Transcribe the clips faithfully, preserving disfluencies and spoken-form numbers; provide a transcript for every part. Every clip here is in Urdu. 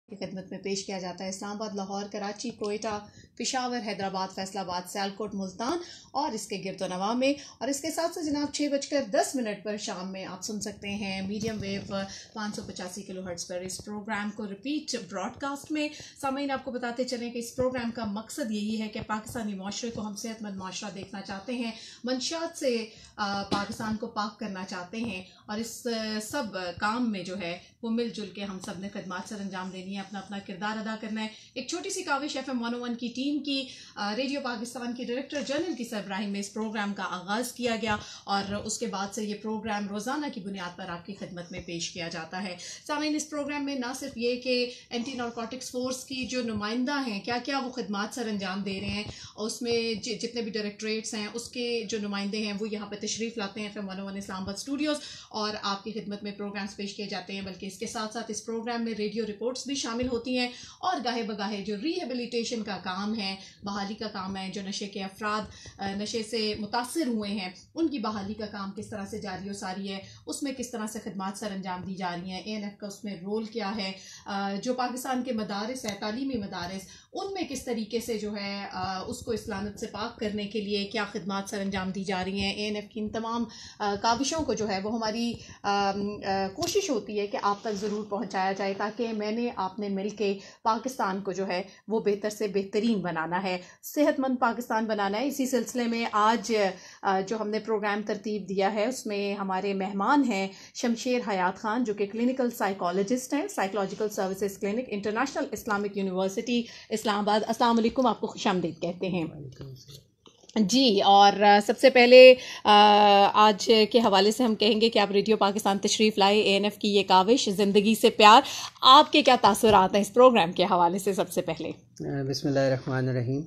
کی خدمت میں پیش کیا جاتا ہے اسلام آباد، لاہور، کراچی، کوئٹہ، پشاور، حیدرآباد، فیصل آباد، سیالکوٹ، ملتان اور اس کے گرد و نواح میں. اور اس کے ساتھ سے جناب چھ بج کر دس منٹ پر شام میں آپ سن سکتے ہیں میڈیم ویو پانچ سو پچاسی کلو ہرٹز پر اس پروگرام کو ریپیٹ براڈ کاسٹ میں. سامعین آپ کو بتاتے چلیں کہ اس پروگرام کا مقصد یہی ہے کہ پاکستانی معاشرے کو ہم صحت مند معاشرہ دیکھنا چاہتے ہیں، منشیات سے پاکستان کو پاک کرنا چاہتے ہیں، اور اس سب کام میں جو ہے وہ مل جل کے ہم سب نے خدمات سر انجام دینی ہے، اپنا اپنا کردار ادا کرنا ہے. ایک چھوٹی سی کاوش ایف ایم ون او ون کی ٹیم کی، ریڈیو پاکستان کی ڈائریکٹر جنرل کی سربراہی میں اس پروگرام کا آغاز کیا گیا، اور اس کے بعد سے یہ پروگرام روزانہ کی بنیاد پر آپ کی خدمت میں پیش کیا جاتا ہے. سامعین، اس پروگرام میں نہ صرف یہ کہ اینٹی نارکوٹکس فورس کی جو نمائندہ ہیں کیا کیا وہ خدمات سر انجام دے رہے ہیں، اور اس میں جتنے بھی ڈائریکٹریٹس ہیں اس کے جو نمائندے ہیں وہ یہاں پہ تشریف لاتے ہیں ایف ایم ون او ون اسلام آباد اسٹوڈیوز، اور آپ کی خدمت میں پروگرامز پیش کیے جاتے ہیں. بلکہ اس کے ساتھ ساتھ اس پروگرام میں ریڈیو رپورٹس بھی شامل ہوتی ہیں، اور گاہے بگاہے جو ریہیبلیٹیشن کا کام ہے، بحالی کا کام ہے، جو نشے کے افراد نشے سے متاثر ہوئے ہیں ان کی بحالی کا کام کس طرح سے جاری و ساری ہے، اس میں کس طرح سے خدمات سر انجام دی جا رہی ہیں، اے این ایف کا اس میں رول کیا ہے، جو پاکستان کے مدارس ہیں، تعلیمی مدارس، ان میں کس طریقے سے جو ہے اس کو اس لعنت سے پاک کرنے کے لیے کیا خدمات سر انجام دی جا رہی ہیں. اے این ایف کی ان تمام کاوشوں کو جو ہے وہ ہماری کوشش ہوتی ہے کہ آپ تک ضرور پہنچایا جائے، تاکہ میں نے آپ نے مل کے پاکستان کو جو ہے وہ بہتر سے بہترین بنانا ہے، صحت مند پاکستان بنانا ہے. اسی سلسلے میں آج جو ہم نے پروگرام ترتیب دیا ہے اس میں ہمارے مہمان ہیں شمشیر حیات خان، جو کہ کلینکل سائیکالوجسٹ ہیں، psychological services clinic, international Islamic university Islamabad. السلام علیکم، آپ کو خوش آمدید کہتے ہیں. جی، اور سب سے پہلے آج کے حوالے سے ہم کہیں گے کہ آپ ریڈیو پاکستان تشریف لائے، اے این ایف کی یہ کاوش زندگی سے پیار، آپ کے کیا تاثرات ہیں اس پروگرام کے حوالے سے؟ سب سے پہلے بسم اللہ الرحمن الرحیم.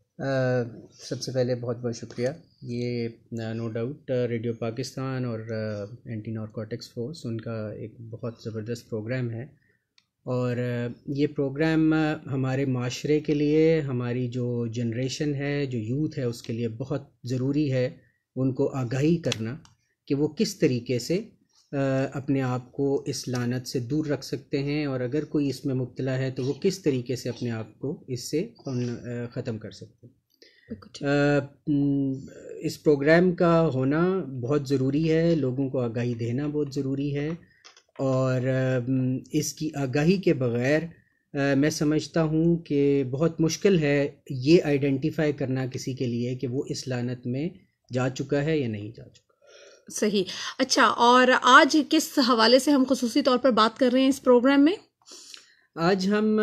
سب سے پہلے بہت بہت شکریہ. یہ نو ڈاؤٹ ریڈیو پاکستان اور اینٹی نارکوٹکس فورس ان کا ایک بہت زبردست پروگرام ہے، اور یہ پروگرام ہمارے معاشرے کے لیے، ہماری جو جنریشن ہے، جو یوتھ ہے، اس کے لیے بہت ضروری ہے ان کو آگاہی کرنا کہ وہ کس طریقے سے اپنے آپ کو اس لعنت سے دور رکھ سکتے ہیں، اور اگر کوئی اس میں مبتلا ہے تو وہ کس طریقے سے اپنے آپ کو اس سے ختم کر سکتے ہیں. اس پروگرام کا ہونا بہت ضروری ہے، لوگوں کو آگاہی دینا بہت ضروری ہے، اور اس کی آگاہی کے بغیر میں سمجھتا ہوں کہ بہت مشکل ہے یہ آئیڈینٹیفائی کرنا کسی کے لیے کہ وہ اس لعنت میں جا چکا ہے یا نہیں جا چکا. صحیح. اچھا، اور آج کس حوالے سے ہم خصوصی طور پر بات کر رہے ہیں اس پروگرام میں؟ آج ہم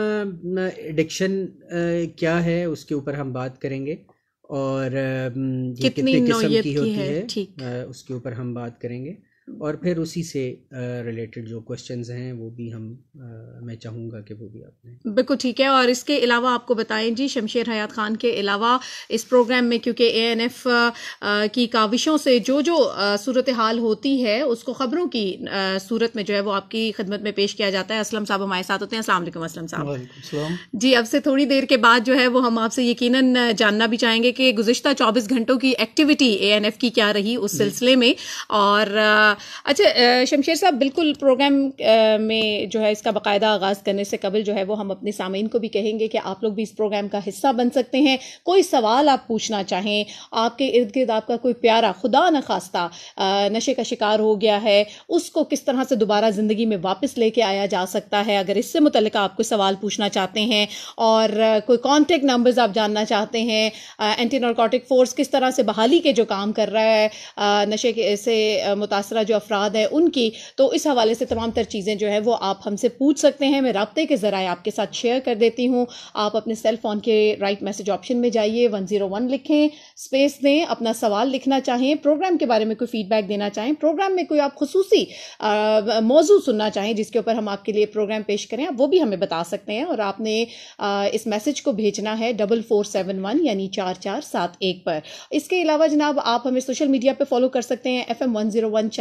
ایڈکشن کیا ہے اس کے اوپر ہم بات کریں گے، اور یہ کتنے قسم کی ہوتی ہے اس کے اوپر ہم بات کریں گے، اور پھر اسی سے ریلیٹڈ جو کوشچنز ہیں وہ بھی ہم میں چاہوں گا کہ وہ بھی آپ نے. بالکل ٹھیک ہے. اور اس کے علاوہ آپ کو بتائیں جی، شمشیر حیات خان کے علاوہ اس پروگرام میں کیونکہ اے این ایف کی کاوشوں سے جو جو صورتحال ہوتی ہے اس کو خبروں کی صورت میں جو ہے وہ آپ کی خدمت میں پیش کیا جاتا ہے. اسلم صاحب ہمارے ساتھ ہوتے ہیں. السلام علیکم اسلم صاحب. وعلیکم السلام. جی، اب سے تھوڑی دیر کے بعد جو ہے وہ ہم آپ سے یقیناً جاننا بھی چاہیں گے کہ گزشتہ چوبیس گھنٹوں کی ایکٹیویٹی اے این ایف کی کیا رہی اس سلسلے میں. اور اچھا شمشیر صاحب، بالکل پروگرام میں جو ہے اس کا باقاعدہ آغاز کرنے سے قبل جو ہے وہ ہم اپنے سامعین کو بھی کہیں گے کہ آپ لوگ بھی اس پروگرام کا حصہ بن سکتے ہیں. کوئی سوال آپ پوچھنا چاہیں، آپ کے ارد گرد آپ کا کوئی پیارا خدا نخواستہ نشے کا شکار ہو گیا ہے، اس کو کس طرح سے دوبارہ زندگی میں واپس لے کے آیا جا سکتا ہے، اگر اس سے متعلقہ آپ کوئی سوال پوچھنا چاہتے ہیں، اور کوئی کانٹیکٹ نمبرز آپ جاننا چاہتے ہیں، اینٹی نارکوٹک فورس کس طرح سے بحالی کے جو کام کر رہا ہے نشے سے متاثرہ جو افراد ہیں ان کی، تو اس حوالے سے تمام تر چیزیں جو ہے وہ آپ ہم سے پوچھ سکتے ہیں. میں رابطے کے ذرائع آپ کے ساتھ شیئر کر دیتی ہوں. آپ اپنے سیل فون کے رائٹ میسج آپشن میں جائیے، ون زیرو ون لکھیں، اسپیس دیں، اپنا سوال لکھنا چاہیں، پروگرام کے بارے میں کوئی فیڈ بیک دینا چاہیں، پروگرام میں کوئی آپ خصوصی موضوع سننا چاہیں جس کے اوپر ہم آپ کے لیے پروگرام پیش کریں، وہ بھی ہمیں بتا سکتے ہیں. اور آپ نے اس میسج کو بھیجنا ہے ڈبل فور سیون ون یعنی چار چار سات ایک پر. اس کے علاوہ جناب آپ ہمیں سوشل میڈیا پہ فالو کر سکتے ہیں. F M one zero one channel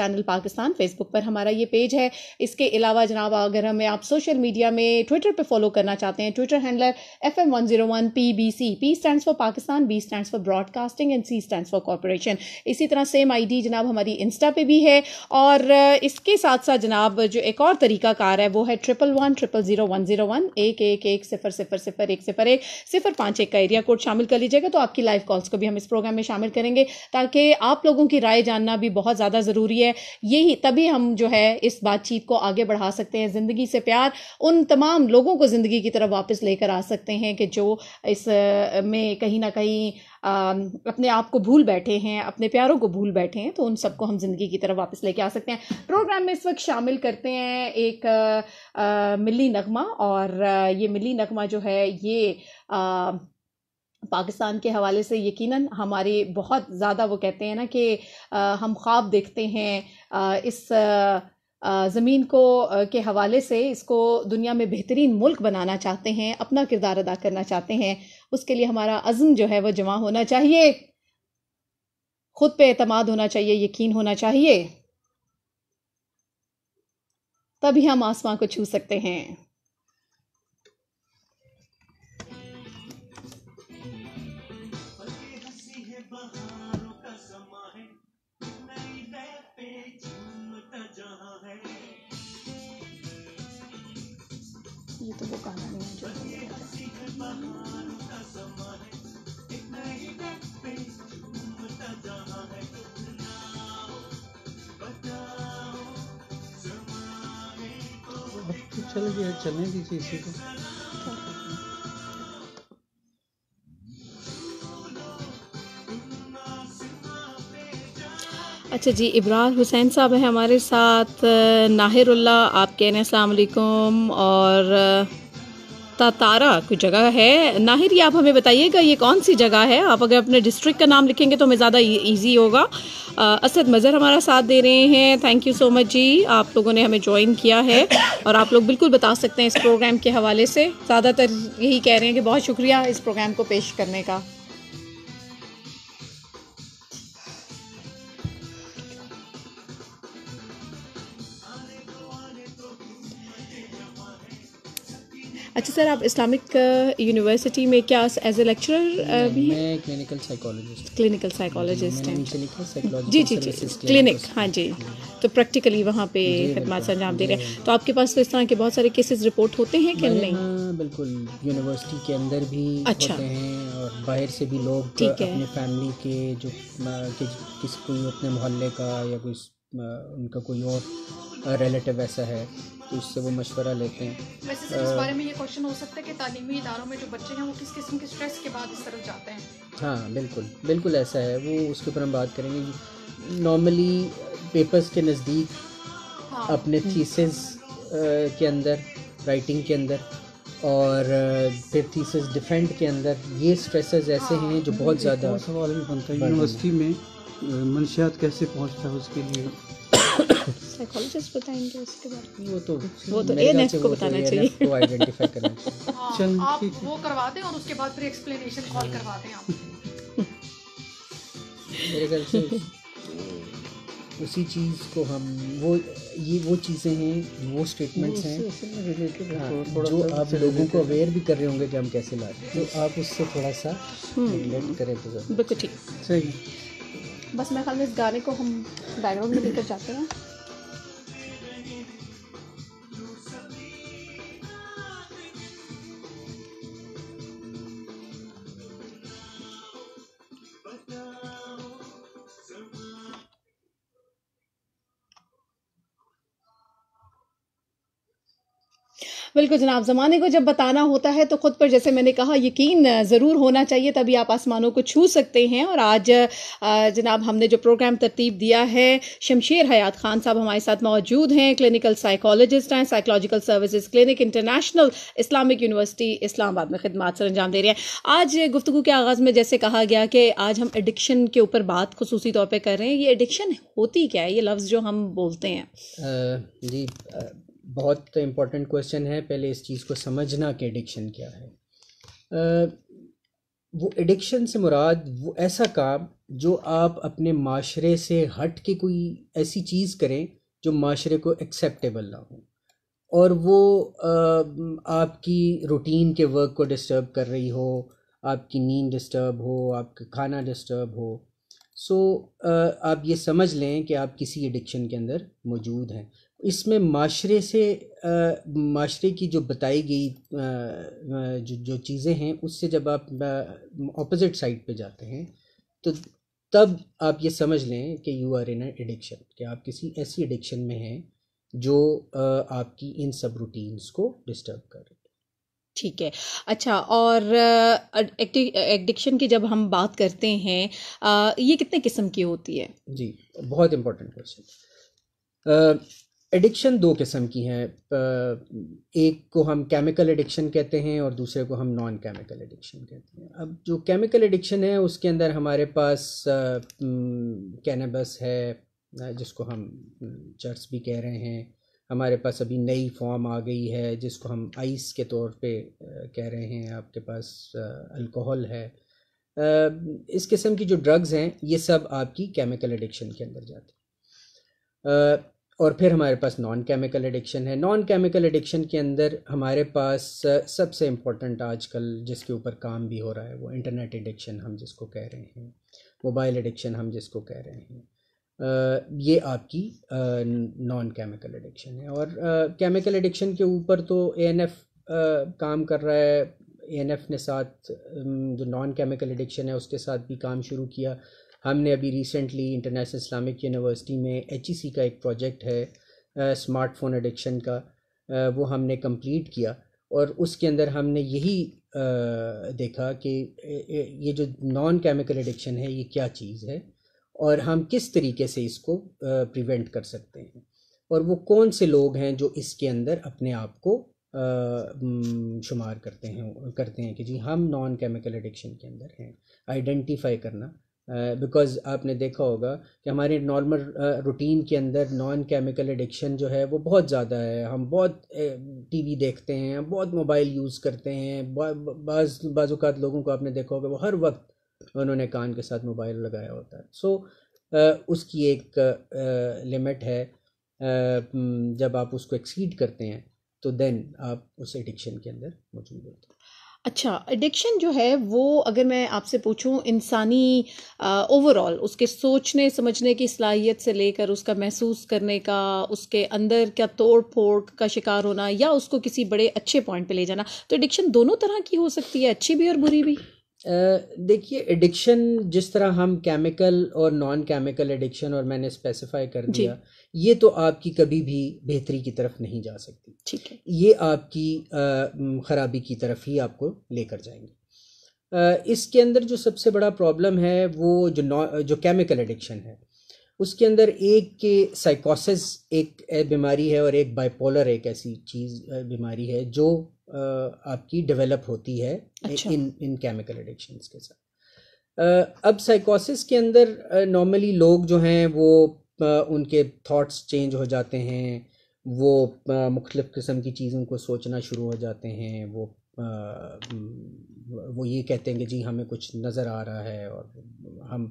channel Pakistan, Facebook پر ہمارا یہ پیج ہے. اس کے علاوہ جناب اگر ہمیں آپ سوشل میڈیا میں ٹویٹر پہ فالو کرنا چاہتے ہیں، Twitter handler F M one zero one P B C. P stands for Pakistan, B stands for broadcasting and C stands for corporation. اسی طرح سیم آئی ڈی جناب ہماری انسٹا پہ بھی ہے. اور اس کے ساتھ ساتھ جناب جو ایک اور طریقہ کار ہے وہ ہے triple one triple zero one zero one ایک ایک ایک صفر صفر صفر ایک صفر ایک صفر پانچ ایک کا ایریا کوڈ شامل کر لیجیے گا تو آپ کی لائیو کالس کو بھی ہم اس پروگرام میں شامل کریں گے، تاکہ آپ لوگوں کی رائے جاننا بھی بہت زیادہ ضروری ہے. یہی تبھی ہم جو ہے اس بات چیت کو آگے بڑھا سکتے ہیں. زندگی سے پیار ان تمام لوگوں کو زندگی کی طرف واپس لے کر آ سکتے ہیں کہ جو اس میں کہیں نہ کہیں اپنے آپ کو بھول بیٹھے ہیں، اپنے پیاروں کو بھول بیٹھے ہیں، تو ان سب کو ہم زندگی کی طرف واپس لے کے آ سکتے ہیں. پروگرام میں اس وقت شامل کرتے ہیں ایک ملی نغمہ، اور یہ ملی نغمہ جو ہے یہ پاکستان کے حوالے سے یقیناً ہماری بہت زیادہ، وہ کہتے ہیں نا کہ ہم خواب دیکھتے ہیں اس زمین کو کے حوالے سے، اس کو دنیا میں بہترین ملک بنانا چاہتے ہیں، اپنا کردار ادا کرنا چاہتے ہیں. اس کے لیے ہمارا عزم جو ہے وہ جمع ہونا چاہیے، خود پہ اعتماد ہونا چاہیے، یقین ہونا چاہیے، تبھی ہم آسمان کو چھو سکتے ہیں. یہ تو وہ گانا نہیں ہے جو چلے گیا چلنے دیجیے اسی کو. اچھا جی، ابرار حسین صاحب ہیں ہمارے ساتھ. ناہر اللہ آپ کہہ رہے ہیں السلام علیکم. اور تاتارا کوئی جگہ ہے. ناہر یہ آپ ہمیں بتائیے گا یہ کون سی جگہ ہے؟ آپ اگر اپنے ڈسٹرکٹ کا نام لکھیں گے تو ہمیں زیادہ ایزی ہوگا. اسد مظہر ہمارا ساتھ دے رہے ہیں، تھینک یو سو مچ جی، آپ لوگوں نے ہمیں جوائن کیا ہے. اور آپ لوگ بالکل بتا سکتے ہیں اس پروگرام کے حوالے سے، زیادہ تر یہی کہہ رہے ہیں کہ بہت شکریہ اس پروگرام کو پیش کرنے کا. اچھا سر، آپ اسلامک یونیورسٹی میں کیا ایز اے لیکچرر بھی ہیں؟ میں کلینکل سائیکالوجسٹ کلینکل سائیکالوجسٹ ہیں. جی جی جی کلینک، ہاں جی، تو پریکٹیکلی وہاں پہ خدمات سے انجام دے رہے ہیں. تو آپ کے پاس تو اس طرح کے بہت سارے کیسز رپورٹ ہوتے ہیں کہ نہیں؟ ہاں بالکل، یونیورسٹی کے اندر بھی ہوتے ہیں اور باہر سے بھی لوگ اپنے فیملی کے جو کسی کوئی اپنے محلے کا یا کوئی ان کا کوئی اور ریلیٹیو ایسا ہے تو اس سے وہ مشورہ لیتے ہیں. ویسے سر اس بارے میں یہ کوشچن ہو سکتا ہے کہ تعلیمی اداروں میں جو بچے ہیں وہ کس قسم کے اسٹریس کے بعد اس طرف جاتے ہیں؟ ہاں بالکل بالکل ایسا ہے، وہ اس کے اوپر ہم بات کریں گے. نارملی پیپرز کے نزدیک اپنے تھیسز کے اندر، رائٹنگ کے اندر اور پھر تھیسز ڈیفینڈ کے اندر یہ اسٹریسز ایسے ہیں جو بہت زیادہ. سوال بھی بنتا ہے یونیورسٹی میں منشیات کیسے پہنچتا ہے، اس کے لیے سائیکالوجسٹ بتائیں گے اس کے بارے میں. وہ تو وہ تو اے نیف کو بتانا چاہیے، کو آئیڈینٹیفائی کرنا چاہیے. آپ وہ کروا دیں اور اس کے بعد پھر ایکسپلینیشن کال کروا دیں آپ. میرے خیال سے اسی چیز کو ہم وہ یہ وہ چیزیں ہیں، وہ اسٹیٹمنٹس ہیں جو آپ لوگوں کو اویئر بھی کر رہے ہوں گے کہ ہم کیسے لاتے ہیں، تو آپ اس سے تھوڑا سا ریلیٹ کریں تو بالکل ٹھیک. صحیح. بس میں خیال میں اس گانے کو ہم بیک گراؤنڈ میں لے کر جاتے ہیں. بالکل جناب، زمانے کو جب بتانا ہوتا ہے تو خود پر، جیسے میں نے کہا، یقین ضرور ہونا چاہیے، تبھی آپ آسمانوں کو چھو سکتے ہیں. اور آج جناب ہم نے جو پروگرام ترتیب دیا ہے، شمشیر حیات خان صاحب ہمارے ساتھ موجود ہیں، کلینکل سائیکالوجسٹ ہیں، psychological services clinic international, Islamic university Islamabad میں خدمات سر انجام دے رہے ہیں. آج گفتگو کے آغاز میں جیسے کہا گیا کہ آج ہم ایڈکشن کے اوپر بات خصوصی طور پہ کر رہے ہیں. یہ ایڈکشن ہوتی کیا ہے، یہ لفظ جو ہم بولتے ہیں؟ جی بہت امپورٹنٹ کویشچن ہے. پہلے اس چیز کو سمجھنا کہ ایڈکشن کیا ہے. وہ ایڈکشن سے مراد وہ ایسا کام جو آپ اپنے معاشرے سے ہٹ کے کوئی ایسی چیز کریں جو معاشرے کو ایکسیپٹیبل نہ ہو، اور وہ آپ کی روٹین کے ورک کو ڈسٹرب کر رہی ہو، آپ کی نیند ڈسٹرب ہو، آپ کا کھانا ڈسٹرب ہو. سو آپ یہ سمجھ لیں کہ آپ کسی ایڈکشن کے اندر موجود ہیں. اس میں معاشرے سے معاشرے کی جو بتائی گئی جو جو چیزیں ہیں اس سے جب آپ اپوزٹ سائڈ پہ جاتے ہیں تو تب آپ یہ سمجھ لیں کہ یو آر ان ایڈکشن، کہ آپ کسی ایسی ایڈکشن میں ہیں جو آپ کی ان سب روٹینز کو ڈسٹرب کر رہی ہے. ٹھیک ہے. اچھا، اور ایڈکشن کی جب ہم بات کرتے ہیں یہ کتنے قسم کی ہوتی ہے؟ جی بہت امپورٹنٹ کوشچن. ایڈکشن دو قسم کی ہیں، ایک کو ہم کیمیکل ایڈکشن کہتے ہیں اور دوسرے کو ہم نان کیمیکل ایڈکشن کہتے ہیں. اب جو کیمیکل ایڈکشن ہے اس کے اندر ہمارے پاس کینیبس ہے جس کو ہم چرس بھی کہہ رہے ہیں، ہمارے پاس ابھی نئی فارم آ گئی ہے جس کو ہم آئس کے طور پہ کہہ رہے ہیں، آپ کے پاس الکوہل ہے. اس قسم کی جو ڈرگز ہیں یہ سب آپ کی کیمیکل ایڈکشن کے اندر جاتے ہیں. اور پھر ہمارے پاس نان کیمیکل ایڈکشن ہے. نان کیمیکل ایڈکشن کے اندر ہمارے پاس سب سے امپورٹنٹ آج کل جس کے اوپر کام بھی ہو رہا ہے وہ انٹرنیٹ ایڈکشن ہم جس کو کہہ رہے ہیں، موبائل ایڈکشن ہم جس کو کہہ رہے ہیں. یہ آپ کی نان کیمیکل ایڈکشن ہے. اور کیمیکل ایڈکشن کے اوپر تو اے این ایف کام کر رہا ہے. اے این ایف نے ساتھ جو نان کیمیکل ایڈکشن ہے اس کے ساتھ بھی کام شروع کیا. ہم نے ابھی ریسنٹلی انٹرنیشنل اسلامک یونیورسٹی میں ایچ ای سی کا ایک پروجیکٹ ہے اسمارٹ فون ایڈکشن کا، وہ ہم نے کمپلیٹ کیا، اور اس کے اندر ہم نے یہی دیکھا کہ یہ جو نان کیمیکل ایڈکشن ہے یہ کیا چیز ہے اور ہم کس طریقے سے اس کو پریونٹ کر سکتے ہیں، اور وہ کون سے لوگ ہیں جو اس کے اندر اپنے آپ کو شمار کرتے ہیں کرتے ہیں کہ جی ہم نان کیمیکل ایڈکشن کے اندر ہیں. آئیڈینٹیفائی کرنا، بیکاز uh, آپ نے دیکھا ہوگا کہ ہمارے نارمل روٹین کے اندر نان کیمیکل ایڈکشن جو ہے وہ بہت زیادہ ہے. ہم بہت ٹی وی دیکھتے ہیں، بہت موبائل یوز کرتے ہیں. بعض بعض اوقات لوگوں کو آپ نے دیکھا ہوگا وہ ہر وقت انہوں نے کان کے ساتھ موبائل لگایا ہوتا ہے. سو so, uh, اس کی ایک لمٹ uh, ہے. uh, جب آپ اس کو ایکسیڈ کرتے ہیں تو دین آپ اس ایڈکشن کے اندر موجود ہوتے ہیں. اچھا، ایڈکشن جو ہے وہ اگر میں آپ سے پوچھوں انسانی اوور آل اس کے سوچنے سمجھنے کی صلاحیت سے لے کر اس کا محسوس کرنے کا، اس کے اندر کیا توڑ پھوڑ کا شکار ہونا یا اس کو کسی بڑے اچھے پوائنٹ پہ لے جانا، تو ایڈکشن دونوں طرح کی ہو سکتی ہے، اچھی بھی اور بری بھی؟ دیکھیے ایڈکشن جس طرح ہم کیمیکل اور نان کیمیکل ایڈکشن اور میں نے اسپیسیفائی کر دیا جی. یہ تو آپ کی کبھی بھی بہتری کی طرف نہیں جا سکتی. ٹھیک ہے، یہ آپ کی خرابی کی طرف ہی آپ کو لے کر جائیں گے. اس کے اندر جو سب سے بڑا پرابلم ہے وہ جو جو کیمیکل ایڈکشن ہے اس کے اندر ایک کہ سائیکوسس ایک بیماری ہے اور ایک بائی پولر ایک ایسی چیز بیماری ہے جو آپ کی ڈیولپ ہوتی ہے اچھا. ان ان کیمیکل ایڈکشنز کے ساتھ. اب سائیکوسس کے اندر نارملی لوگ جو ہیں وہ ان کے تھاٹس چینج ہو جاتے ہیں، وہ مختلف قسم کی چیزوں کو سوچنا شروع ہو جاتے ہیں، وہ وہ یہ کہتے ہیں کہ جی ہمیں کچھ نظر آ رہا ہے، اور ہم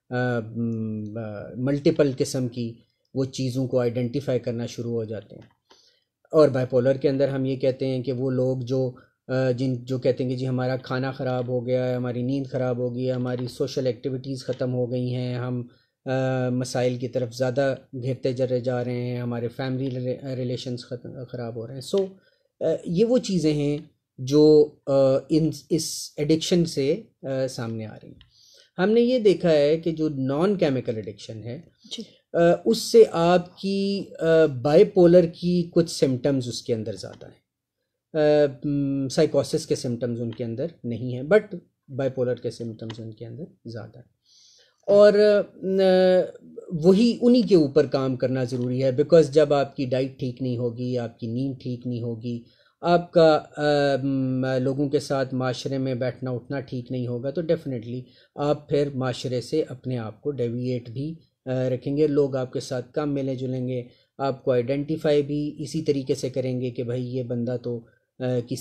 ملٹیپل قسم کی وہ چیزوں کو آئیڈینٹیفائی کرنا شروع ہو جاتے ہیں. اور بائی پولر کے اندر ہم یہ کہتے ہیں کہ وہ لوگ جو جن جو کہتے ہیں کہ جی ہمارا کھانا خراب ہو گیا ہے، ہماری نیند خراب ہو گئی ہے، ہماری سوشل ایکٹیویٹیز ختم ہو گئی ہیں، ہم مسائل کی طرف زیادہ گھرتے چلے جا رہے ہیں، ہمارے فیملی ریلیشنز خراب ہو رہے ہیں. سو یہ وہ چیزیں ہیں جو ان اس ایڈکشن سے سامنے آ رہی ہیں. ہم نے یہ دیکھا ہے کہ جو نان کیمیکل ایڈکشن ہے اس سے آپ کی بائی پولر کی کچھ سمٹمز اس کے اندر زیادہ ہیں، سائیکوسس کے سمٹمز ان کے اندر نہیں ہیں، بٹ بائی پولر کے سمٹمز ان کے اندر زیادہ ہیں. اور وہی انہی کے اوپر کام کرنا ضروری ہے، بیکاز جب آپ کی ڈائٹ ٹھیک نہیں ہوگی، آپ کی نیند ٹھیک نہیں ہوگی، آپ کا لوگوں کے ساتھ معاشرے میں بیٹھنا اٹھنا ٹھیک نہیں ہوگا، تو ڈیفینیٹلی آپ پھر معاشرے سے اپنے آپ کو ڈیویٹ بھی رکھیں گے. لوگ آپ کے ساتھ کم ملے جلیں گے، آپ کو آئیڈینٹیفائی بھی اسی طریقے سے کریں گے کہ بھائی یہ بندہ تو کسی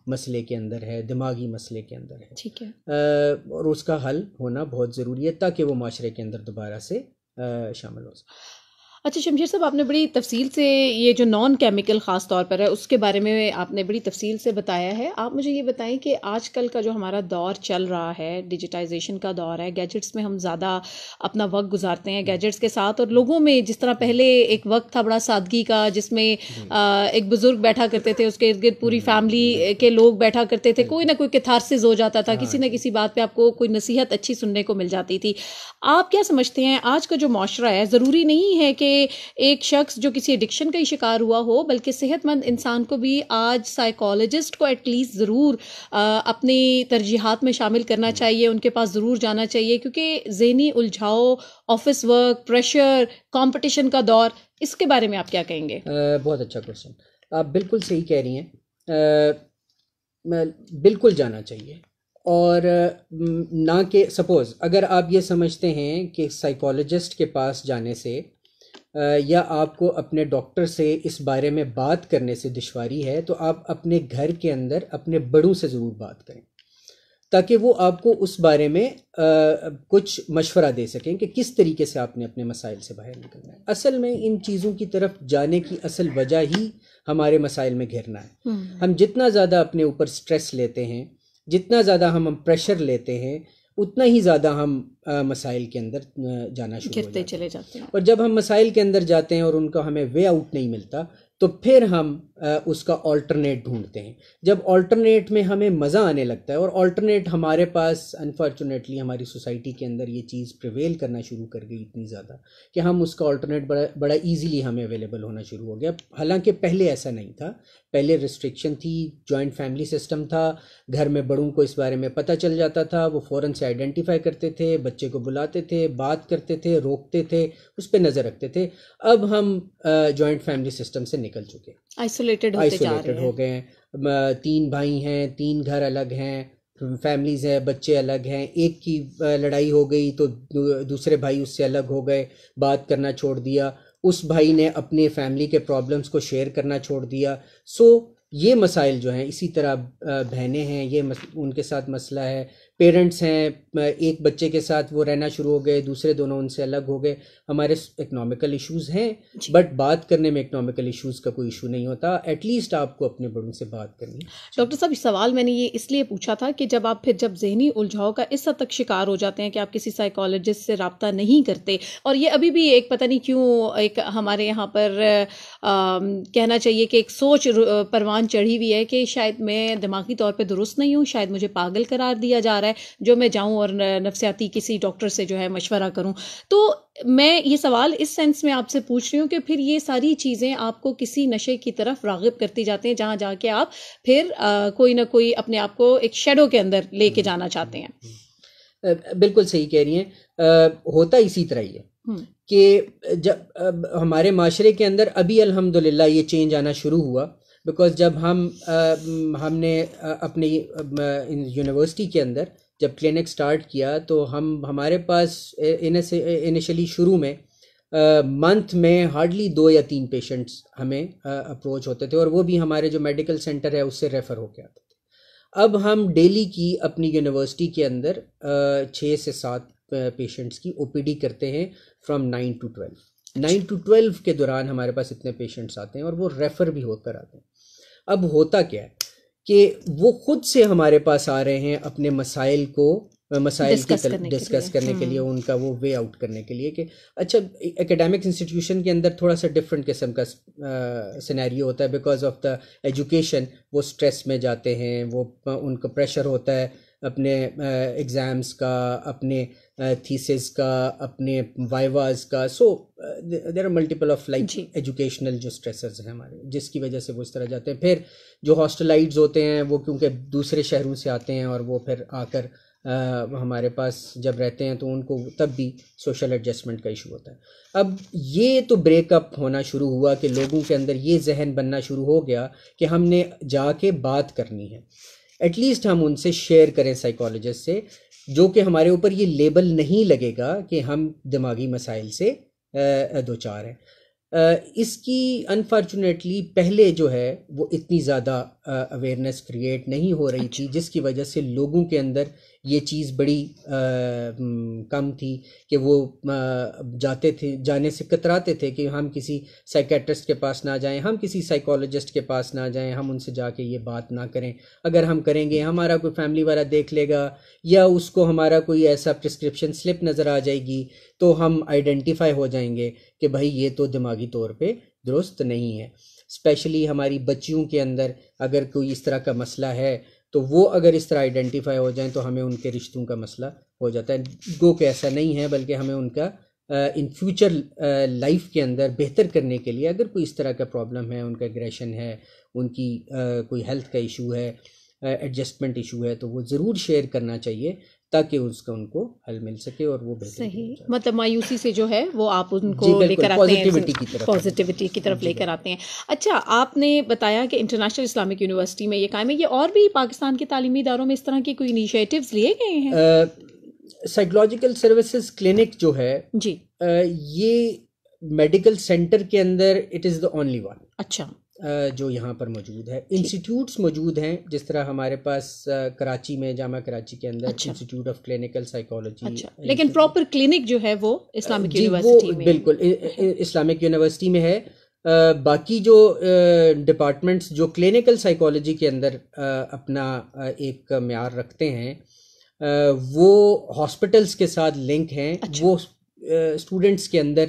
مسئلے کے اندر ہے, دماغی مسئلے کے اندر ہے, ٹھیک ہے, اور اس کا حل ہونا بہت ضروری ہے تاکہ وہ معاشرے کے اندر دوبارہ سے شامل ہو سکے. اچھا شمشیر صاحب, آپ نے بڑی تفصیل سے یہ جو نان کیمیکل خاص طور پر ہے اس کے بارے میں آپ نے بڑی تفصیل سے بتایا ہے. آپ مجھے یہ بتائیں کہ آج کل کا جو ہمارا دور چل رہا ہے, ڈیجیٹائزیشن کا دور ہے, گیجٹس میں ہم زیادہ اپنا وقت گزارتے ہیں گیجٹس کے ساتھ, اور لوگوں میں جس طرح پہلے ایک وقت تھا بڑا سادگی کا جس میں ایک بزرگ بیٹھا کرتے تھے, اس کے ارد گرد پوری فیملی کے لوگ بیٹھا کرتے تھے, کوئی نہ کوئی کیتھارسس ہو جاتا تھا, کسی نہ کسی بات پہ آپ کو کوئی نصیحت اچھی سننے کو مل جاتی تھی. آپ کیا سمجھتے ہیں آج کا جو معاشرہ ہے, ضروری نہیں ہے کہ ایک شخص جو کسی ایڈکشن کا ہی شکار ہوا ہو, بلکہ صحت مند انسان کو بھی آج سائیکالوجسٹ کو ایٹ لیسٹ ضرور اپنی ترجیحات میں شامل کرنا چاہیے, ان کے پاس ضرور جانا چاہیے, کیونکہ ذہنی الجھاؤ, آفس ورک, پریشر, کمپٹیشن کا دور, اس کے بارے میں آپ کیا کہیں گے؟ بہت اچھا کوشچن, آپ بالکل صحیح کہہ رہی ہیں, بالکل جانا چاہیے. اور نہ کہ سپوز اگر آپ یہ سمجھتے ہیں کہ سائیکالوجسٹ کے پاس جانے سے یا آپ کو اپنے ڈاکٹر سے اس بارے میں بات کرنے سے دشواری ہے, تو آپ اپنے گھر کے اندر اپنے بڑوں سے ضرور بات کریں تاکہ وہ آپ کو اس بارے میں کچھ مشورہ دے سکیں کہ کس طریقے سے آپ نے اپنے مسائل سے باہر نکلنا ہے. اصل میں ان چیزوں کی طرف جانے کی اصل وجہ ہی ہمارے مسائل میں گھرنا ہے. ہم جتنا زیادہ اپنے اوپر سٹریس لیتے ہیں, جتنا زیادہ ہم پریشر لیتے ہیں, اتنا ہی زیادہ ہم مسائل کے اندر جانا شروع ہو جاتے چلے جاتے ہیں. اور جب ہم مسائل کے اندر جاتے ہیں اور ان کا ہمیں وے آؤٹ نہیں ملتا, تو پھر ہم اس کا آلٹرنیٹ ڈھونڈتے ہیں. جب آلٹرنیٹ میں ہمیں مزہ آنے لگتا ہے, اور آلٹرنیٹ ہمارے پاس انفارچونیٹلی ہماری سوسائٹی کے اندر یہ چیز پریویل کرنا شروع کر گئی اتنی زیادہ کہ ہم اس کا آلٹرنیٹ بڑا بڑا ایزیلی ہمیں اویلیبل ہونا شروع ہو گیا. حالانکہ پہلے ایسا نہیں تھا, پہلے ریسٹرکشن تھی, جوائنٹ فیملی سسٹم تھا, گھر میں بڑوں کو اس بارے میں پتہ چل جاتا تھا, وہ فوراً سے آئیڈینٹیفائی کرتے تھے, بچے کو بلاتے تھے, بات کرتے تھے, روکتے تھے, اس پہ نظر رکھتے تھے. اب ہم جوائنٹ فیملی سسٹم سے نکل چکے, آئسولیٹڈ آئسولیٹڈ ہو گئے ہیں. تین بھائی ہیں, تین گھر الگ ہیں, فیملیز ہیں, بچے الگ ہیں, ایک کی لڑائی ہو گئی تو دوسرے بھائی اس سے الگ ہو گئے, بات کرنا چھوڑ دیا, اس بھائی نے اپنے فیملی کے پرابلمس کو شیئر کرنا چھوڑ دیا. سو یہ مسائل جو ہیں, اسی طرح بہنیں ہیں, یہ ان کے ساتھ مسئلہ ہے, پیرنٹس ہیں, ایک بچے کے ساتھ وہ رہنا شروع ہو گئے, دوسرے دونوں ان سے الگ ہو گئے. ہمارے اکنامیکل ایشوز ہیں, بٹ بات کرنے میں اکنامیکل ایشوز کا کوئی ایشو نہیں ہوتا. ایٹ لیسٹ آپ کو اپنے بڑوں سے بات کرنی. ڈاکٹر صاحب, سوال میں نے یہ اس لیے پوچھا تھا کہ جب آپ پھر جب ذہنی الجھاؤ کا اس حد تک شکار ہو جاتے ہیں کہ آپ کسی سائیکالوجسٹ سے رابطہ نہیں کرتے, اور یہ ابھی بھی ایک پتہ نہیں کیوں ایک ہمارے یہاں پر کہنا چاہیے کہ ایک سوچ پروان چڑھی ہوئی ہے کہ شاید میں دماغی طور پہ درست نہیں ہوں, شاید مجھے پاگل قرار دیا جا رہا ہے جو میں جاؤں اور نفسیاتی کسی ڈاکٹر سے جو ہے مشورہ کروں. تو میں یہ سوال اس سینس میں آپ سے پوچھ رہی ہوں کہ پھر یہ ساری چیزیں آپ کو کسی نشے کی طرف راغب کرتی جاتے ہیں جہاں جا کے آپ پھر کوئی نہ کوئی اپنے آپ کو ایک شیڈو کے اندر لے کے جانا چاہتے ہیں. بالکل صحیح کہہ رہی ہیں, ہوتا اسی طرح ہی ہے کہ جب ہمارے معاشرے کے اندر ابھی الحمدللہ یہ چینج آنا شروع ہوا, بیکاز جب ہم ہم نے اپنی یونیورسٹی کے اندر جب کلینک سٹارٹ کیا تو ہم ہمارے پاس انیشلی شروع میں منتھ میں ہارڈلی دو یا تین پیشنٹس ہمیں اپروچ ہوتے تھے, اور وہ بھی ہمارے جو میڈیکل سینٹر ہے اس سے ریفر ہو کے آتے تھے. اب ہم ڈیلی کی اپنی یونیورسٹی کے اندر چھ سے سات پیشنٹس کی او پی ڈی کرتے ہیں, from nine to twelve. Nine to twelve کے دوران ہمارے پاس اتنے پیشنٹس آتے ہیں اور وہ ریفر بھی ہو کر آتے ہیں. اب ہوتا کیا ہے کہ وہ خود سے ہمارے پاس آ رہے ہیں اپنے مسائل کو مسائل کی ڈسکس کرنے کے لیے, ان کا وہ وے آؤٹ کرنے کے لیے کہ اچھا اکیڈیمک انسٹیٹیوشن کے اندر تھوڑا سا ڈفرینٹ قسم کا سینیریو ہوتا ہے بیکاز آف دا ایجوکیشن. وہ اسٹریس میں جاتے ہیں, وہ ان کا پریشر ہوتا ہے اپنے ایگزامس کا, اپنے تھیسز کا, اپنے وائواز کا. So there are multiple of like educational جو اسٹریسز ہیں ہمارے, جس کی وجہ سے وہ اس طرح جاتے ہیں. پھر جو ہاسٹلائٹس ہوتے ہیں وہ کیونکہ دوسرے شہروں سے آتے ہیں اور وہ پھر آ کر ہمارے پاس جب رہتے ہیں تو ان کو تب بھی سوشل ایڈجسٹمنٹ کا ایشو ہوتا ہے. اب یہ تو بریک اپ ہونا شروع ہوا کہ لوگوں کے اندر یہ ذہن بننا شروع ہو گیا کہ ہم نے جا کے بات کرنی ہے, ایٹ لیسٹ ہم ان سے شیئر کریں سائیکالوجسٹ سے, جو کہ ہمارے اوپر یہ لیبل نہیں لگے گا کہ ہم دماغی مسائل سے دوچار ہیں. اس کی انفارچونیٹلی پہلے جو ہے وہ اتنی زیادہ اویئرنیس کریٹ نہیں ہو رہی تھی، جس کی وجہ سے لوگوں کے اندر یہ چیز بڑی کم تھی کہ وہ جاتے تھے جانے سے کتراتے تھے کہ ہم کسی سائیکیٹرسٹ کے پاس نہ جائیں، ہم کسی سائیکالوجسٹ کے پاس نہ جائیں، ہم ان سے جا کے یہ بات نہ کریں، اگر ہم کریں گے ہمارا کوئی فیملی والا دیکھ لے گا یا اس کو ہمارا کوئی ایسا پرسکرپشن سلپ نظر آ جائے گی تو ہم آئیڈینٹیفائی ہو جائیں گے کہ بھائی یہ تو دماغی طور پہ درست نہیں ہے۔ اسپیشلی ہماری بچیوں کے اندر اگر کوئی اس طرح کا مسئلہ ہے تو وہ اگر اس طرح آئیڈینٹیفائی ہو جائیں تو ہمیں ان کے رشتوں کا مسئلہ ہو جاتا ہے۔ گو کہ ایسا نہیں ہے، بلکہ ہمیں ان کا ان فیوچر لائف کے اندر بہتر کرنے کے لیے اگر کوئی اس طرح کا پرابلم ہے، ان کا اگریشن ہے، ان کی کوئی ہیلتھ کا ایشو ہے، ایڈجسٹمنٹ ایشو ہے، تو وہ ضرور شیئر کرنا چاہیے تاکہ اس کا ان کو حل مل سکے اور وہ بہتر صحیح، مطلب مایوسی سے جو ہے وہ آپ ان کو لے کر آتے ہیں، پازیٹیوٹی کی طرف لے کر آتے ہیں۔ اچھا، آپ نے بتایا کہ انٹرنیشنل اسلامک یونیورسٹی میں یہ قائم ہے، یہ اور بھی پاکستان کے تعلیمی اداروں میں اس طرح کی کوئی انیشیٹوز لیے گئے ہیں؟ سائیکولوجیکل سروسز کلینک جو ہے جی یہ میڈیکل سینٹر کے اندر it is the only one اچھا جو یہاں پر موجود ہے۔ انسٹیٹیوٹس موجود ہیں، جس طرح ہمارے پاس کراچی میں جامعہ کراچی کے اندر انسٹیٹیوٹ آف کلینکل سائیکالوجی، لیکن پراپر کلینک جو ہے وہ اسلامک یونیورسٹی میں، بالکل اسلامک یونیورسٹی میں ہے۔ باقی جو ڈپارٹمنٹس جو کلینکل سائیکالوجی کے اندر اپنا ایک معیار رکھتے ہیں وہ ہاسپٹلس کے ساتھ لنک ہیں، وہ اسٹوڈنٹس کے اندر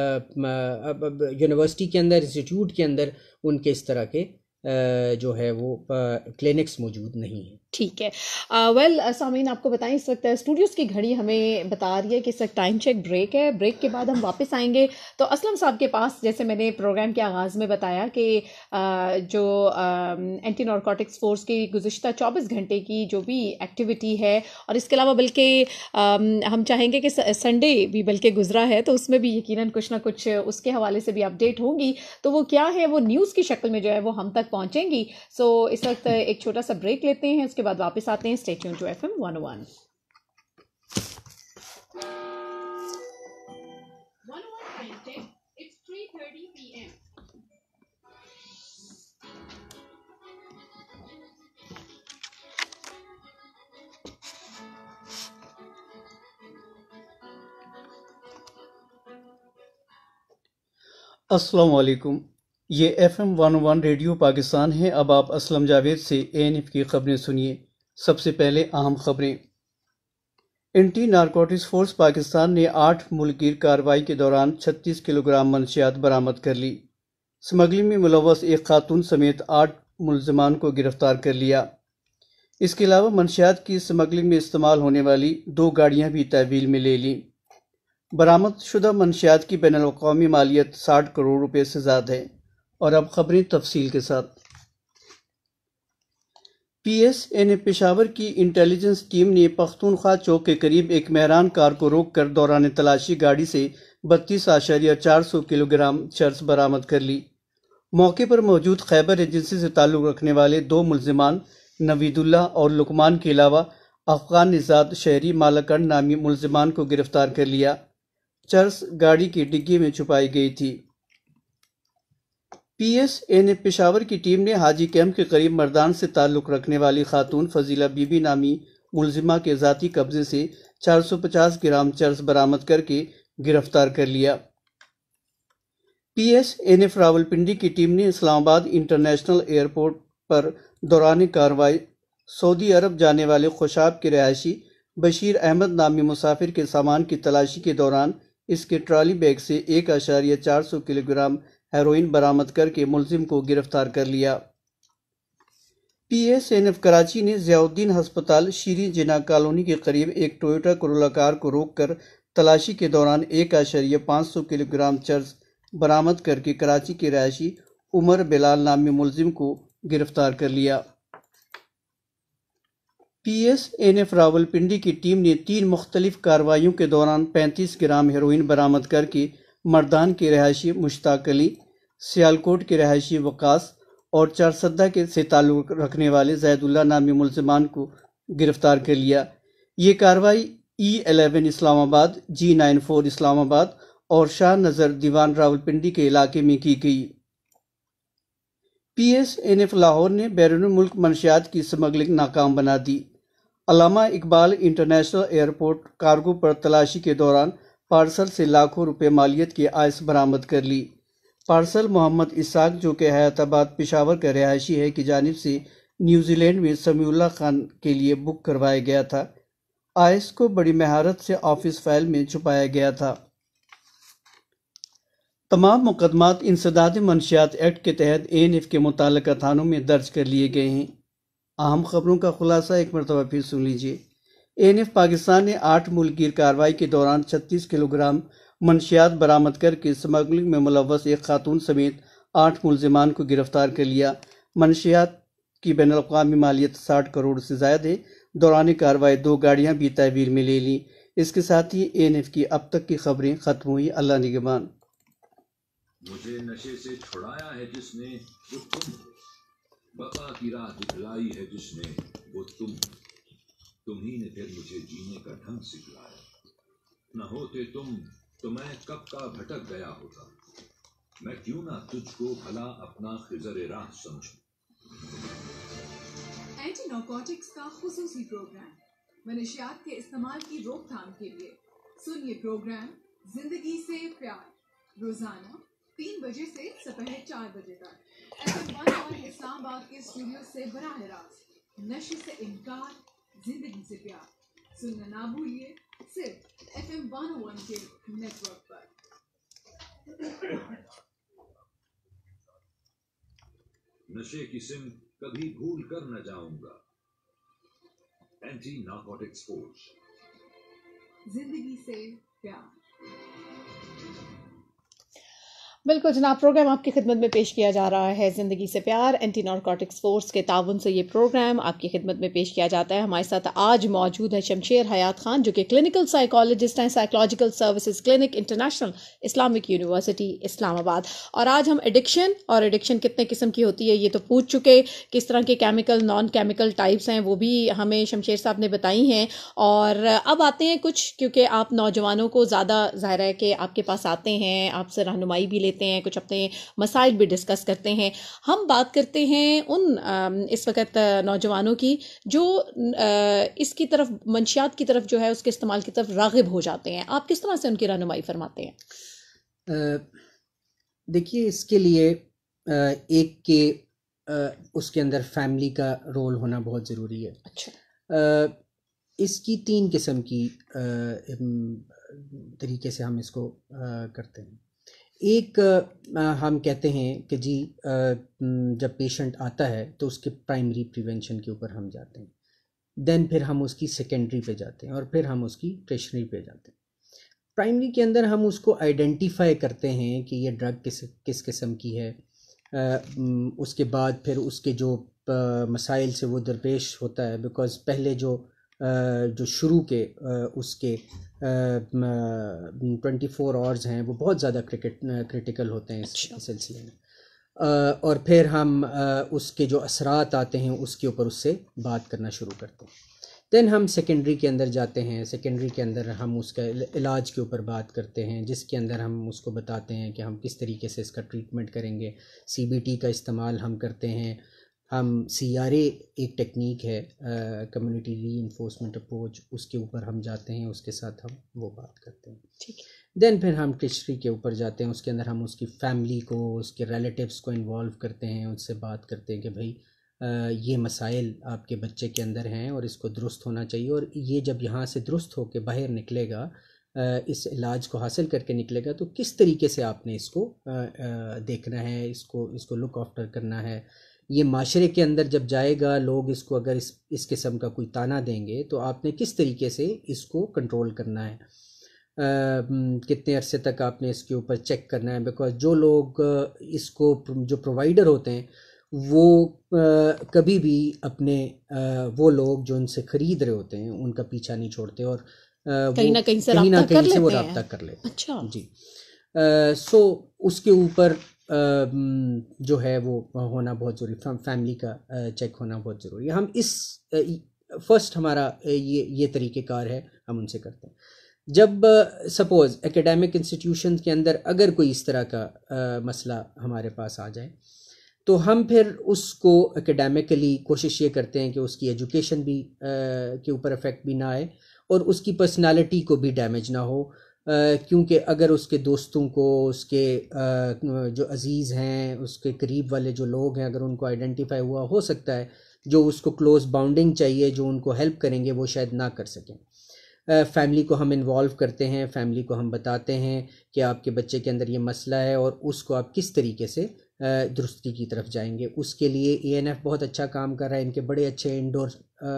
یونیورسٹی کے اندر انسٹیٹیوٹ کے اندر ان کے اس طرح کے جو ہے وہ کلینکس موجود نہیں ہیں۔ ٹھیک ہے، ویل سامعین آپ کو بتائیں اس وقت اسٹوڈیوز کی گھڑی ہمیں بتا رہی ہے کہ اس وقت ٹائم چیک بریک ہے، بریک کے بعد ہم واپس آئیں گے تو اسلم صاحب کے پاس جیسے میں نے پروگرام کے آغاز میں بتایا کہ جو اینٹی نارکوٹکس فورس کی گزشتہ چوبیس گھنٹے کی جو بھی ایکٹیویٹی ہے، اور اس کے علاوہ بلکہ ہم چاہیں گے کہ سنڈے بھی بلکہ گزرا ہے تو اس میں بھی یقیناً کچھ نہ کچھ اس کے حوالے سے بھی اپڈیٹ ہوں گی، تو وہ کیا ہے وہ نیوز کی شکل میں جو ہے وہ ہم تک پہنچیں گی۔ سو اس وقت ایک چھوٹا سا بریک لیتے ہیں، اس کے بعد واپس آتے ہیں۔ Stay tune to F M one O one. السلام علیکم، یہ F M one one radio Pakistan ہے۔ اب آپ اسلم جاوید سے اے این ایف کی خبریں سنیے۔ سب سے پہلے اہم خبریں۔ اینٹی نارکوٹکس فورس پاکستان نے آٹھ ملک گیر کارروائی کے دوران چھتیس کلو گرام منشیات برآمد کر لی۔ سمگلنگ میں ملوث ایک خاتون سمیت آٹھ ملزمان کو گرفتار کر لیا۔ اس کے علاوہ منشیات کی سمگلنگ میں استعمال ہونے والی دو گاڑیاں بھی تحویل میں لے لیں۔ برآمد شدہ منشیات کی بین الاقوامی مالیت ساٹھ کروڑ روپے سے زیادہ ہے۔ اور اب خبریں تفصیل کے ساتھ۔ P S N A Peshawar کی انٹیلیجنس ٹیم نے پختونخوا چوک کے قریب ایک مہران کار کو روک کر دوران تلاشی گاڑی سے بتیس اشاریہ چار سو کلو گرام چرس برآمد کر لی۔ موقع پر موجود خیبر ایجنسی سے تعلق رکھنے والے دو ملزمان نوید اللہ اور لقمان کے علاوہ افغان نژاد شہری مالکنڈ نامی ملزمان کو گرفتار کر لیا۔ چرس گاڑی کی ڈگی میں چھپائی گئی تھی۔ P S N A Peshawar کی ٹیم نے حاجی کیمپ کے قریب مردان سے تعلق رکھنے والی خاتون فضیلہ بی بی نامی ملزمہ کے ذاتی قبضے سے چار سو پچاس گرام چرس برآمد کر کے گرفتار کر لیا۔ P S N F Rawalpindi کی ٹیم نے اسلام آباد انٹرنیشنل ایئرپورٹ پر دوران کارروائی سعودی عرب جانے والے خوشاب کے رہائشی بشیر احمد نامی مسافر کے سامان کی تلاشی کے دوران اس کے ٹرالی بیگ سے ایک اشاریہ چار سو کلو گرام ہیروئن برآمد کر کے ملزم کو گرفتار کر لیا۔ P S N F Karachi نے ضیاء الدین ہسپتال شیریں جناح کالونی کے قریب ایک ٹویوٹا کرولا کار کو روک کر تلاشی کے دوران ایک اشاریہ پانچ سو کلو گرام چرس برآمد کر کے کراچی کے رہائشی عمر بلال نامی ملزم کو گرفتار کر لیا۔ P S N F Rawalpindi کی ٹیم نے تین مختلف کارروائیوں کے دوران پینتیس گرام ہیروئن برآمد کر کے مردان کے رہائشی مشتاق علی، سیالکوٹ کے رہائشی وقاص اور چارسدہ کے سے تعلق رکھنے والے زید اللہ نامی ملزمان کو گرفتار کر لیا۔ یہ کارروائی ای الیون اسلام آباد، جی نائن فور اسلام آباد اور شاہ نظر دیوان راولپنڈی کے علاقے میں کی گئی۔ P S N F Lahore نے بیرون ملک منشیات کی سمگلنگ ناکام بنا دی۔ Allama Iqbal international airport cargo پر تلاشی کے دوران پارسل سے لاکھوں روپے مالیت کی آئس برآمد کر لی۔ پارسل محمد اسحاق جو کہ حیات آباد پشاور کا رہائشی ہے کی جانب سے نیوزی لینڈ میں سمیع اللہ خان کے لیے بک کروایا گیا تھا۔ آئس کو بڑی مہارت سے آفس فائل میں چھپایا گیا تھا۔ تمام مقدمات انسداد منشیات ایکٹ کے تحت اے این ایف کے متعلقہ تھانوں میں درج کر لیے گئے ہیں۔ اہم خبروں کا خلاصہ ایک مرتبہ پھر سن لیجیے۔ اے این ایف پاکستان نے آٹھ ملک گیر کارروائی کے دوران چھتیس کلو گرام منشیات برآمد کر کے اسمگلنگ میں ملوث ایک خاتون سمیت آٹھ ملزمان کو گرفتار کر لیا۔ منشیات کی بین الاقوامی مالیت ساٹھ کروڑ سے زائد ہے۔ دوران کارروائی دو گاڑیاں بھی تحویل میں لے لیں۔ اس کے ساتھ ہی اے این ایف کی اب تک کی خبریں ختم ہوئی۔ اللہ نگہبان۔ مجھے نشے سے چھڑایا ہے جس نے وہ تم، بقا کی راہ دکھلائی ہے جس نے وہ تم، تم ہی نے پھر مجھے جینے کا ڈھنگ سکھلایا، نہ ہوتے تم تو میں کب کا بھٹک گیا ہوتا، میں کیوں نہ تجھ کو بھلا اپنا خضر راہ سمجھوں۔ اینٹی نارکوٹکس کا خصوصی پروگرام منشیات کے استعمال کی روک تھام کے لیے سنیے پروگرام زندگی سے پیار روزانہ تین بجے سے دوپہر چار بجے تک ایف ایم ون اور اسلام آباد کے اسٹوڈیو سے براہ راست۔ نشے سے انکار، زندگی سے پیار سننا نہ بھولیے، صرف ایف ایم ون ون کے نیٹ ورک پر۔ نشے کی سم کبھی بھول کر نہ جاؤں گا۔ اینٹی نارکوٹکس فورس، زندگی سے پیار۔ بالکل جناب، پروگرام آپ کی خدمت میں پیش کیا جا رہا ہے زندگی سے پیار۔ اینٹی نارکوٹکس فورس کے تعاون سے یہ پروگرام آپ کی خدمت میں پیش کیا جاتا ہے۔ ہمارے ساتھ آج موجود ہے شمشیر حیات خان جو کہ کلینکل سائیکالوجسٹ ہیں، psychological services clinic international Islamic university Islamabad. اور آج ہم ایڈکشن اور ایڈکشن کتنے قسم کی ہوتی ہے یہ تو پوچھ چکے، کس طرح کے کیمیکل نان کیمیکل ٹائپس ہیں وہ بھی ہمیں شمشیر صاحب نے بتائی ہیں۔ اور اب آتے ہیں کچھ، کیونکہ آپ نوجوانوں کو زیادہ ظاہر ہے کہ آپ کے پاس آتے ہیں، آپ سے رہنمائی بھی لیتے ہیں، کچھ اپنے مسائل بھی ڈسکس کرتے ہیں۔ ہم بات کرتے ہیں ان اس وقت نوجوانوں کی جو اس کی طرف منشیات کی طرف جو ہے اس کے استعمال کی طرف راغب ہو جاتے ہیں۔ آپ کس طرح سے ان کی رہنمائی فرماتے ہیں؟ دیکھیے، اس کے لیے ایک کہ اس کے اندر فیملی کا رول ہونا بہت ضروری ہے۔ اچھا، اس کی تین قسم کی طریقے سے ہم اس کو کرتے ہیں۔ ایک ہم کہتے ہیں کہ جی جب پیشنٹ آتا ہے تو اس کے پرائمری پریونشن کے اوپر ہم جاتے ہیں، دین پھر ہم اس کی سیکنڈری پہ جاتے ہیں، اور پھر ہم اس کی ٹریشنری پہ جاتے ہیں۔ پرائمری کے اندر ہم اس کو آئیڈینٹیفائی کرتے ہیں کہ یہ ڈرگ کس کس قسم کی ہے، اس کے بعد پھر اس کے جو مسائل سے وہ درپیش ہوتا ہے، بیکاز پہلے جو جو شروع کے اس کے ٹوینٹی فور آورز ہیں وہ بہت زیادہ کرکٹ کرٹیکل ہوتے ہیں اس سلسلے میں، اور پھر ہم اس کے جو اثرات آتے ہیں اس کے اوپر اس سے بات کرنا شروع کرتے ہیں۔ دین ہم سیکنڈری کے اندر جاتے ہیں۔ سیکنڈری کے اندر ہم اس کا علاج کے اوپر بات کرتے ہیں، جس کے اندر ہم اس کو بتاتے ہیں کہ ہم کس طریقے سے اس کا ٹریٹمنٹ کریں گے۔ سی بی ٹی کا استعمال ہم کرتے ہیں، ہم سی آر اے ایک ٹیکنیک ہے کمیونٹی ری انفورسمنٹ اپروچ، اس کے اوپر ہم جاتے ہیں، اس کے ساتھ ہم وہ بات کرتے ہیں۔ ٹھیک ہے۔ دین پھر ہم ٹریشری کے اوپر جاتے ہیں، اس کے اندر ہم اس کی فیملی کو، اس کے ریلیٹیوز کو انوالو کرتے ہیں، ان سے بات کرتے ہیں کہ بھائی یہ مسائل آپ کے بچے کے اندر ہیں اور اس کو درست ہونا چاہیے، اور یہ جب یہاں سے درست ہو کے باہر نکلے گا، اس علاج کو حاصل کر کے نکلے گا، تو کس طریقے سے آپ نے اس کو دیکھنا ہے، اس کو اس کو لک آفٹر کرنا ہے۔ یہ معاشرے کے اندر جب جائے گا، لوگ اس کو اگر اس اس قسم کا کوئی تانا دیں گے تو آپ نے کس طریقے سے اس کو کنٹرول کرنا ہے، کتنے عرصے تک آپ نے اس کے اوپر چیک کرنا ہے، بیکاز جو لوگ اس کو جو پرووائڈر ہوتے ہیں وہ کبھی بھی اپنے وہ لوگ جو ان سے خرید رہے ہوتے ہیں ان کا پیچھا نہیں چھوڑتے، اور کہیں نہ کہیں سے کہیں نہ کہیں سے وہ رابطہ رابطہ کر لیتے ہیں۔ اچھا جی، سو اس کے اوپر جو ہے وہ ہونا بہت ضروری، فیملی کا چیک ہونا بہت ضروری ہے۔ ہم اس فرسٹ ہمارا یہ یہ طریقہ کار ہے، ہم ان سے کرتے ہیں۔ جب سپوز اکیڈیمک انسٹیٹیوشن کے اندر اگر کوئی اس طرح کا مسئلہ ہمارے پاس آ جائے تو ہم پھر اس کو اکیڈیمکلی کوشش یہ کرتے ہیں کہ اس کی ایجوکیشن بھی کے اوپر افیکٹ بھی نہ آئے اور اس کی پرسنالٹی کو بھی ڈیمیج نہ ہو، کیونکہ اگر اس کے دوستوں کو، اس کے جو عزیز ہیں، اس کے قریب والے جو لوگ ہیں، اگر ان کو آئیڈینٹیفائی ہوا، ہو سکتا ہے جو اس کو کلوز باؤنڈنگ چاہیے، جو ان کو ہیلپ کریں گے، وہ شاید نہ کر سکیں۔ فیملی کو ہم انوالو کرتے ہیں، فیملی کو ہم بتاتے ہیں کہ آپ کے بچے کے اندر یہ مسئلہ ہے اور اس کو آپ کس طریقے سے درستی کی طرف جائیں گے۔ اس کے لیے ای این ایف بہت اچھا کام کر رہا ہے، ان کے بڑے اچھے انڈور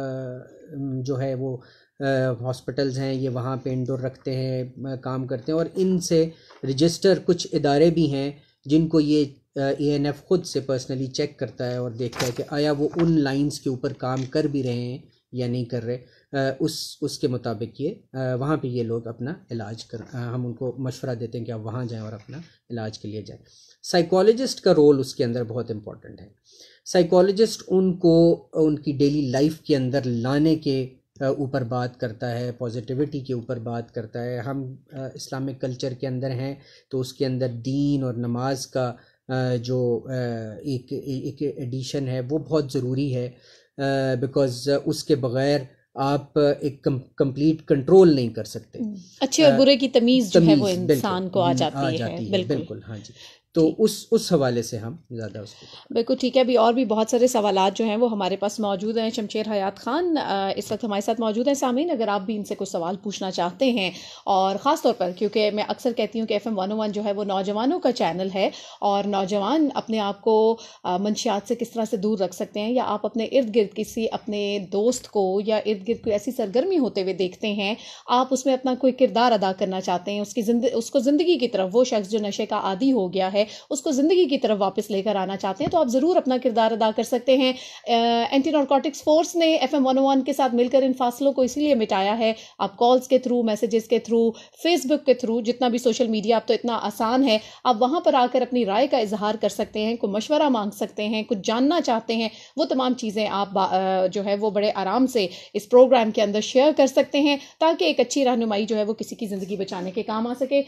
جو ہے وہ ہاسپٹلز ہیں، یہ وہاں پہ انڈور رکھتے ہیں، کام کرتے ہیں، اور ان سے رجسٹر کچھ ادارے بھی ہیں جن کو یہ ای این ایف خود سے پرسنلی چیک کرتا ہے اور دیکھتا ہے کہ آیا وہ ان لائنز کے اوپر کام کر بھی رہے ہیں یا نہیں کر رہے، اس اس کے مطابق یہ وہاں پہ یہ لوگ اپنا علاج کر، ہم ان کو مشورہ دیتے ہیں کہ آپ وہاں جائیں اور اپنا علاج کے لیے جائیں۔ سائیکالوجسٹ کا رول اس کے اندر بہت امپورٹنٹ ہے۔ سائیکالوجسٹ ان کو ان کی ڈیلی لائف کے اندر لانے کے اوپر بات کرتا ہے، پازیٹیوٹی کے اوپر بات کرتا ہے۔ ہم اسلامک کلچر کے اندر ہیں تو اس کے اندر دین اور نماز کا جو ایک ایک ایڈیشن ہے وہ بہت ضروری ہے، بیکاز اس کے بغیر آپ ایک کمپلیٹ کنٹرول نہیں کر سکتے۔ اچھے اور برے کی تمیز جو ہے وہ انسان کو آ جاتی ہے۔ بالکل، ہاں جی، تو اس اس حوالے سے ہم زیادہ اس کو بالکل ٹھیک ہے۔ ابھی اور بھی بہت سارے سوالات جو ہیں وہ ہمارے پاس موجود ہیں۔ شمشیر حیات خان اس وقت ہمارے ساتھ موجود ہیں۔ سامعین، اگر آپ بھی ان سے کوئی سوال پوچھنا چاہتے ہیں، اور خاص طور پر کیونکہ میں اکثر کہتی ہوں کہ ایف ایم ون او ون جو ہے وہ نوجوانوں کا چینل ہے، اور نوجوان اپنے آپ کو منشیات سے کس طرح سے دور رکھ سکتے ہیں، یا آپ اپنے ارد گرد کسی اپنے دوست کو یا ارد گرد کوئی ایسی سرگرمی ہوتے ہوئے دیکھتے ہیں، آپ اس میں اپنا کوئی کردار ادا کرنا چاہتے ہیں، اس کی زندگی اس کو زندگی کی طرف، وہ شخص جو نشے کا عادی ہو گیا ہے اس کو زندگی کی طرف واپس لے کر آنا چاہتے ہیں، تو آپ ضرور اپنا کردار ادا کر سکتے ہیں۔ اینٹی نارکوٹکس فورس نے ایف ایم ون او ون کے ساتھ مل کر ان فاصلوں کو اسی لیے مٹایا ہے۔ آپ کالز کے تھرو، میسیجز کے تھرو، فیس بک کے تھرو، جتنا بھی سوشل میڈیا اب تو اتنا آسان ہے، آپ وہاں پر آ کر اپنی رائے کا اظہار کر سکتے ہیں، کوئی مشورہ مانگ سکتے ہیں، کچھ جاننا چاہتے ہیں، وہ تمام چیزیں آپ جو ہے وہ بڑے آرام سے اس پروگرام کے اندر شیئر کر سکتے ہیں، تاکہ ایک اچھی رہنمائی جو ہے وہ کسی کی زندگی بچانے کے کام آ سکے۔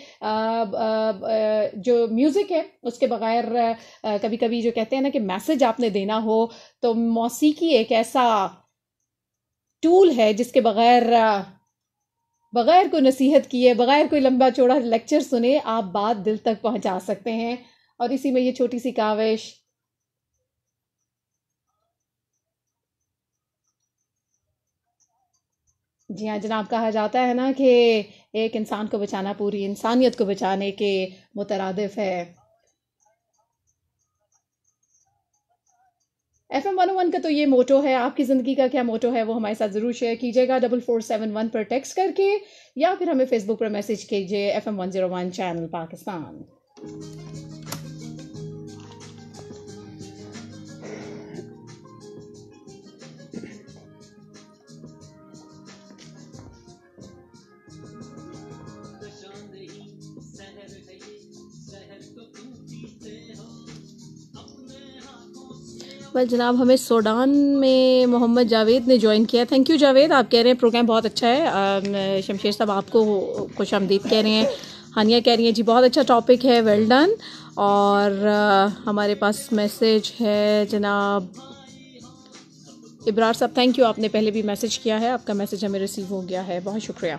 جو میوزک ہے اس کے بغیر کبھی کبھی جو کہتے ہیں نا کہ میسج آپ نے دینا ہو، تو موسیقی ایک ایسا ٹول ہے جس کے بغیر بغیر کوئی نصیحت کیے، بغیر کوئی لمبا چوڑا لیکچر سنے، آپ بات دل تک پہنچا سکتے ہیں۔ اور اسی میں یہ چھوٹی سی کاوش، جی ہاں جناب، کہا جاتا ہے نا کہ ایک انسان کو بچانا پوری انسانیت کو بچانے کے مترادف ہے۔ ایف ایم ون او ون کا تو یہ موٹو ہے، آپ کی زندگی کا کیا موٹو ہے وہ ہمارے ساتھ ضرور شیئر کیجیے گا ڈبل فور سیون ون پر ٹیکسٹ کر کے، یا پھر ہمیں فیس بک پر میسج کیجیے F M one zero one channel Pakistan. Well جناب، ہمیں سوڈان میں محمد جاوید نے جوائن کیا۔ تھینک یو جاوید، آپ کہہ رہے ہیں پروگرام بہت اچھا ہے۔ شمشیر صاحب آپ کو خوش آمدید کہہ رہے ہیں۔ ہانیہ کہہ رہی ہیں جی بہت اچھا ٹاپک ہے، ویل ڈن۔ اور ہمارے پاس میسج ہے جناب ابرار صاحب، تھینک یو، آپ نے پہلے بھی میسج کیا ہے، آپ کا میسج ہمیں ریسیو ہو گیا ہے، بہت شکریہ۔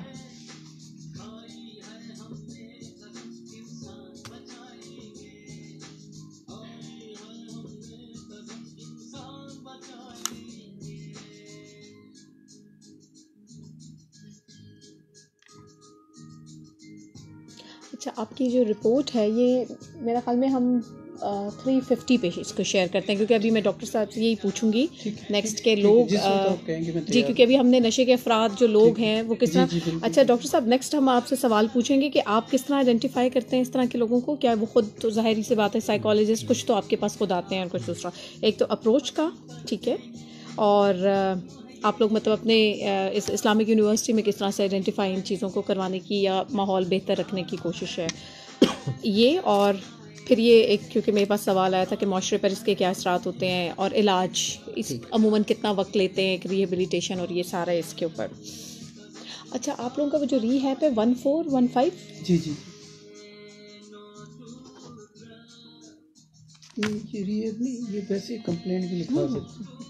اچھا، آپ کی جو رپورٹ ہے یہ میرا خیال میں ہم تھری ففٹی پہ اس کو شیئر کرتے ہیں، کیونکہ ابھی میں ڈاکٹر صاحب سے یہی پوچھوں گی نیکسٹ کے لوگ، جی کیونکہ ابھی ہم نے نشے کے افراد جو لوگ ہیں وہ کس طرح۔ اچھا ڈاکٹر صاحب، نیکسٹ ہم آپ سے سوال پوچھیں گے کہ آپ کس طرح آئیڈینٹیفائی کرتے ہیں اس طرح کے لوگوں کو؟ کیا وہ خود تو ظاہری سی بات ہے سائیکالوجسٹ کچھ تو آپ کے پاس خود آتے ہیں، اور کچھ دوسرا، ایک تو اپروچ کا، ٹھیک ہے، اور آپ لوگ مطلب اپنے اس اسلامک یونیورسٹی میں کس طرح سے آئیڈینٹیفائی ان چیزوں کو کروانے کی یا ماحول بہتر رکھنے کی کوشش ہے یہ، اور پھر یہ ایک کیونکہ میرے پاس سوال آیا تھا کہ معاشرے پر اس کے کیا اثرات ہوتے ہیں، اور علاج اس عموماً کتنا وقت لیتے ہیں، ایک ریہیبلیٹیشن اور یہ سارا اس کے اوپر۔ اچھا، آپ لوگوں کا وہ جو ریہیب ہے ون فور ون فائیو، جی جی یہ ریئر نہیں، یہ ویسے کمپلینٹ بھی لکھا سکتے ہیں.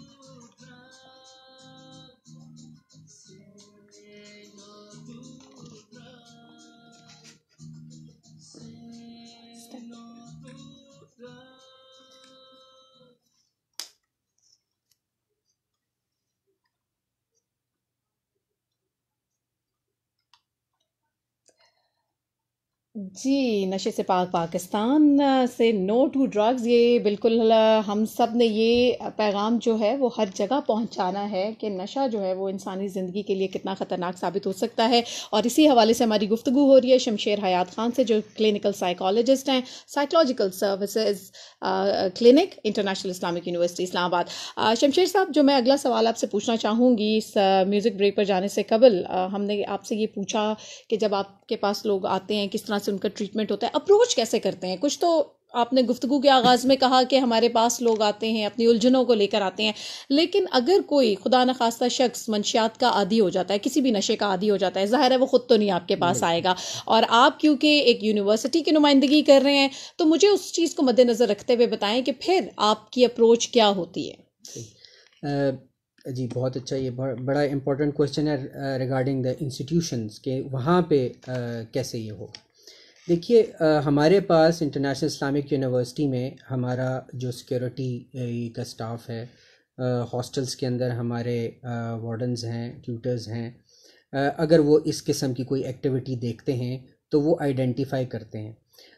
جی، نشے سے پاک پاکستان سے نو ٹو ڈرگز، یہ بالکل ہم سب نے یہ پیغام جو ہے وہ ہر جگہ پہنچانا ہے کہ نشہ جو ہے وہ انسانی زندگی کے لیے کتنا خطرناک ثابت ہو سکتا ہے. اور اسی حوالے سے ہماری گفتگو ہو رہی ہے شمشیر حیات خان سے، جو کلینکل سائیکالوجسٹ ہیں، psychological services clinic, international Islamic university Islamabad. Shamsher صاحب، جو میں اگلا سوال آپ سے پوچھنا چاہوں گی اس میوزک بریک پر جانے سے قبل، ہم نے آپ سے یہ پوچھا کہ جب آپ کے پاس لوگ آتے ہیں کس طرح سے ان کا ٹریٹمنٹ ہوتا ہے، اپروچ کیسے کرتے ہیں. کچھ تو آپ نے گفتگو کے آغاز میں کہا کہ ہمارے پاس لوگ آتے ہیں اپنی الجھنوں کو لے کر آتے ہیں، لیکن اگر کوئی خدا نخواستہ شخص منشیات کا عادی ہو جاتا ہے، کسی بھی نشے کا عادی ہو جاتا ہے، ظاہر ہے وہ خود تو نہیں آپ کے پاس آئے گا، اور آپ کیونکہ ایک یونیورسٹی کی نمائندگی کر رہے ہیں تو مجھے اس چیز کو مد نظر رکھتے ہوئے بتائیں کہ پھر آپ کی اپروچ کیا ہوتی ہے. جی بہت اچھا، یہ بڑا امپورٹنٹ کویشچن ہے ریگارڈنگ دا انسٹیٹیوشنس کہ وہاں پہ کیسے یہ ہو. دیکھیے، ہمارے پاس انٹرنیشنل اسلامک یونیورسٹی میں ہمارا جو سیکیورٹی کا سٹاف ہے، ہاسٹلس کے اندر ہمارے وارڈنز ہیں، ٹیوٹرز ہیں، اگر وہ اس قسم کی کوئی ایکٹیویٹی دیکھتے ہیں تو وہ آئیڈینٹیفائی کرتے ہیں.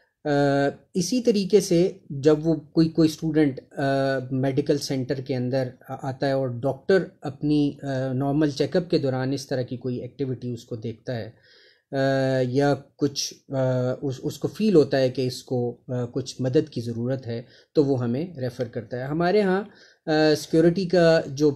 اسی طریقے سے جب وہ کوئی کوئی اسٹوڈنٹ میڈیکل سینٹر کے اندر آتا ہے اور ڈاکٹر اپنی نارمل چیک اپ کے دوران اس طرح کی کوئی ایکٹیویٹی اس کو دیکھتا ہے یا کچھ اس اس کو فیل ہوتا ہے کہ اس کو کچھ مدد کی ضرورت ہے تو وہ ہمیں ریفر کرتا ہے. ہمارے ہاں سیکیورٹی کا جو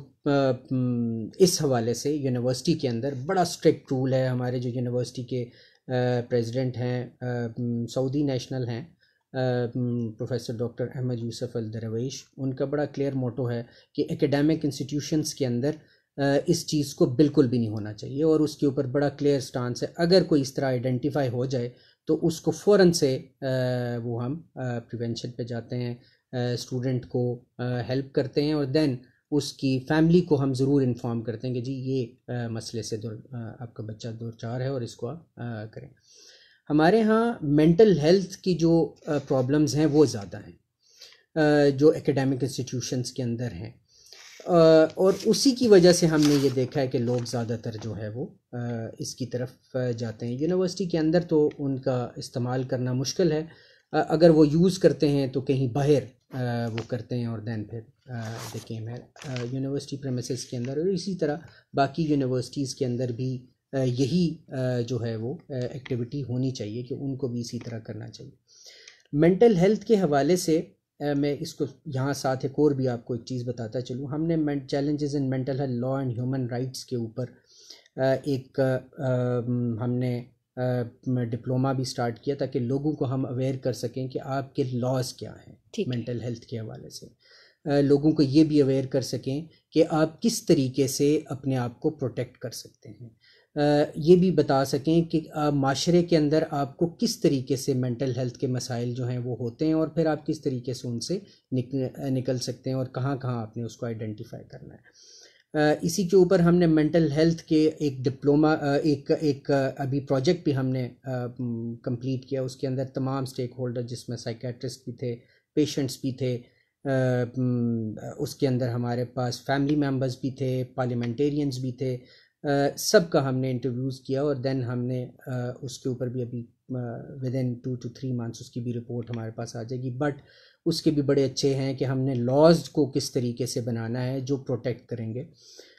اس حوالے سے یونیورسٹی کے اندر بڑا اسٹرکٹ رول ہے. ہمارے جو یونیورسٹی کے پریزیڈنٹ ہیں، سعودی نیشنل ہیں، professor doctor Ahmed Yousef Al Darwish, ان کا بڑا کلیئر موٹو ہے کہ ایکیڈیمک انسٹیٹیوشنس کے اندر اس چیز کو بالکل بھی نہیں ہونا چاہیے، اور اس کے اوپر بڑا کلیئر سٹانس ہے. اگر کوئی اس طرح آئیڈینٹیفائی ہو جائے تو اس کو فوراً سے وہ ہم پریونشن پہ جاتے ہیں، اسٹوڈنٹ کو ہیلپ کرتے ہیں، اور دین اس کی فیملی کو ہم ضرور انفارم کرتے ہیں کہ جی یہ مسئلے سے دور آپ کا بچہ دو چار ہے اور اس کو آپ کریں. ہمارے ہاں مینٹل ہیلتھ کی جو پرابلمز ہیں وہ زیادہ ہیں جو ایکیڈیمک انسٹیٹیوشنس کے اندر ہیں، اور اسی کی وجہ سے ہم نے یہ دیکھا ہے کہ لوگ زیادہ تر جو ہے وہ اس کی طرف جاتے ہیں. یونیورسٹی کے اندر تو ان کا استعمال کرنا مشکل ہے، اگر وہ یوز کرتے ہیں تو کہیں باہر وہ کرتے ہیں اور دین پھر دیکھیں ہے یونیورسٹی پریمیسز کے اندر. اور اسی طرح باقی یونیورسٹیز کے اندر بھی یہی جو ہے وہ ایکٹیویٹی ہونی چاہیے کہ ان کو بھی اسی طرح کرنا چاہیے. مینٹل ہیلتھ کے حوالے سے میں اس کو یہاں ساتھ ایک اور بھی آپ کو ایک چیز بتاتا چلوں. ہم نے challenges in mental health law and human rights کے اوپر ایک ہم نے ڈپلوما بھی سٹارٹ کیا تاکہ لوگوں کو ہم اویئر کر سکیں کہ آپ کے لاز کیا ہیں مینٹل ہیلتھ کے حوالے سے. لوگوں کو یہ بھی اویئر کر سکیں کہ آپ کس طریقے سے اپنے آپ کو پروٹیکٹ کر سکتے ہیں، یہ بھی بتا سکیں کہ معاشرے کے اندر آپ کو کس طریقے سے مینٹل ہیلتھ کے مسائل جو ہیں وہ ہوتے ہیں اور پھر آپ کس طریقے سے ان سے نکل سکتے ہیں اور کہاں کہاں آپ نے اس کو آئیڈینٹیفائی کرنا ہے. اسی کے اوپر ہم نے مینٹل ہیلتھ کے ایک ڈپلوما ایک ایک ابھی پروجیکٹ بھی ہم نے کمپلیٹ کیا. اس کے اندر تمام اسٹیک ہولڈر جس میں سائیکیٹرسٹ بھی تھے، پیشنٹس بھی تھے، اس کے اندر ہمارے پاس فیملی ممبرز بھی تھے، پارلیمنٹیرینز بھی تھے، سب کا ہم نے انٹرویوز کیا اور دین ہم نے اس کے اوپر بھی ابھی within two to three months اس کی بھی رپورٹ ہمارے پاس آ جائے گی. بٹ اس کے بھی بڑے اچھے ہیں کہ ہم نے لاز کو کس طریقے سے بنانا ہے جو پروٹیکٹ کریں گے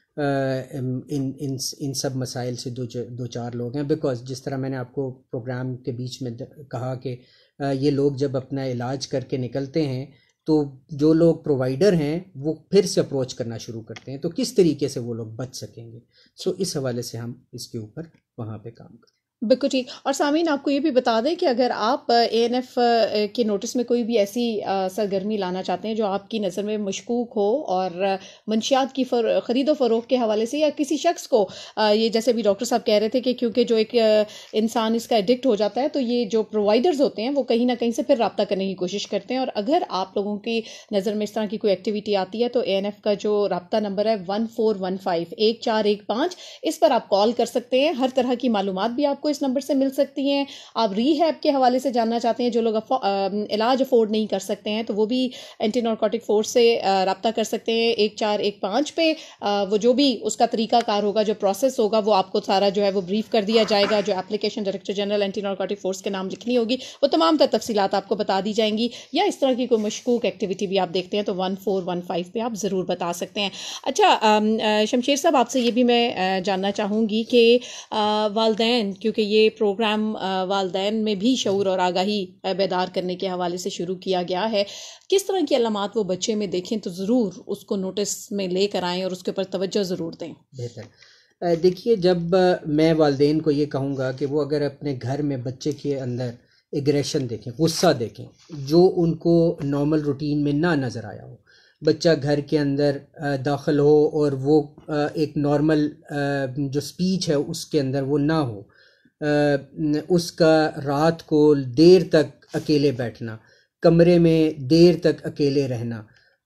ان ان ان سب مسائل سے دو دو چار لوگ ہیں. بیکاز جس طرح میں نے آپ کو پروگرام کے بیچ میں کہا کہ یہ لوگ جب اپنا علاج کر کے نکلتے ہیں تو جو لوگ پرووائڈر ہیں وہ پھر سے اپروچ کرنا شروع کرتے ہیں، تو کس طریقے سے وہ لوگ بچ سکیں گے. سو اس حوالے سے ہم اس کے اوپر وہاں پہ کام کریں. بالکل ٹھیک. اور سامعین آپ کو یہ بھی بتا دیں کہ اگر آپ اے این ایف کے نوٹس میں کوئی بھی ایسی سرگرمی لانا چاہتے ہیں جو آپ کی نظر میں مشکوک ہو اور منشیات کی خرید و فروخت کے حوالے سے یا کسی شخص کو یہ جیسے بھی ڈاکٹر صاحب کہہ رہے تھے کہ کیونکہ جو ایک انسان اس کا ایڈکٹ ہو جاتا ہے تو یہ جو پرووائڈرز ہوتے ہیں وہ کہیں نہ کہیں سے پھر رابطہ کرنے کی کوشش کرتے ہیں. اور اگر آپ لوگوں کی نظر میں اس طرح کی کوئی ایکٹیویٹی آتی ہے تو اے این ایف کا جو رابطہ نمبر ہے ون فور ون فائیو ایک چار ایک پانچ اس پر آپ کال کر سکتے ہیں. ہر طرح کی معلومات بھی آپ کو اس نمبر سے مل سکتی ہیں. آپ ری ہیب کے حوالے سے جاننا چاہتے ہیں جو لوگ علاج افورڈ نہیں کر سکتے ہیں تو وہ بھی اینٹی نارکوٹک فورس سے رابطہ کر سکتے ہیں ایک چار ایک پانچ پہ. وہ جو بھی اس کا طریقہ کار ہوگا جو پروسیس ہوگا وہ آپ کو سارا جو ہے وہ بریف کر دیا جائے گا. جو application director general anti narcotic force کے نام لکھنی ہوگی وہ تمام تر تفصیلات آپ کو بتا دی جائیں گی. یا اس طرح کی کوئی مشکوک ایکٹیویٹی بھی آپ دیکھتے ہیں تو ون فور ون فائیو پہ آپ ضرور بتا سکتے ہیں. اچھا شمشیر صاحب آپ سے یہ بھی میں جاننا چاہوں گی کہ والدین کیونکہ یہ پروگرام والدین میں بھی شعور اور آگاہی بیدار کرنے کے حوالے سے شروع کیا گیا ہے, کس طرح کی علامات وہ بچے میں دیکھیں تو ضرور اس کو نوٹس میں لے کر آئیں اور اس کے اوپر توجہ ضرور دیں؟ بہتر. دیکھیے جب میں والدین کو یہ کہوں گا کہ وہ اگر اپنے گھر میں بچے کے اندر ایگریشن دیکھیں, غصہ دیکھیں جو ان کو نارمل روٹین میں نہ نظر آیا ہو, بچہ گھر کے اندر داخل ہو اور وہ ایک نارمل جو سپیچ ہے اس کے اندر وہ نہ ہو, اس کا رات کو دیر تک اکیلے بیٹھنا, کمرے میں دیر تک اکیلے رہنا,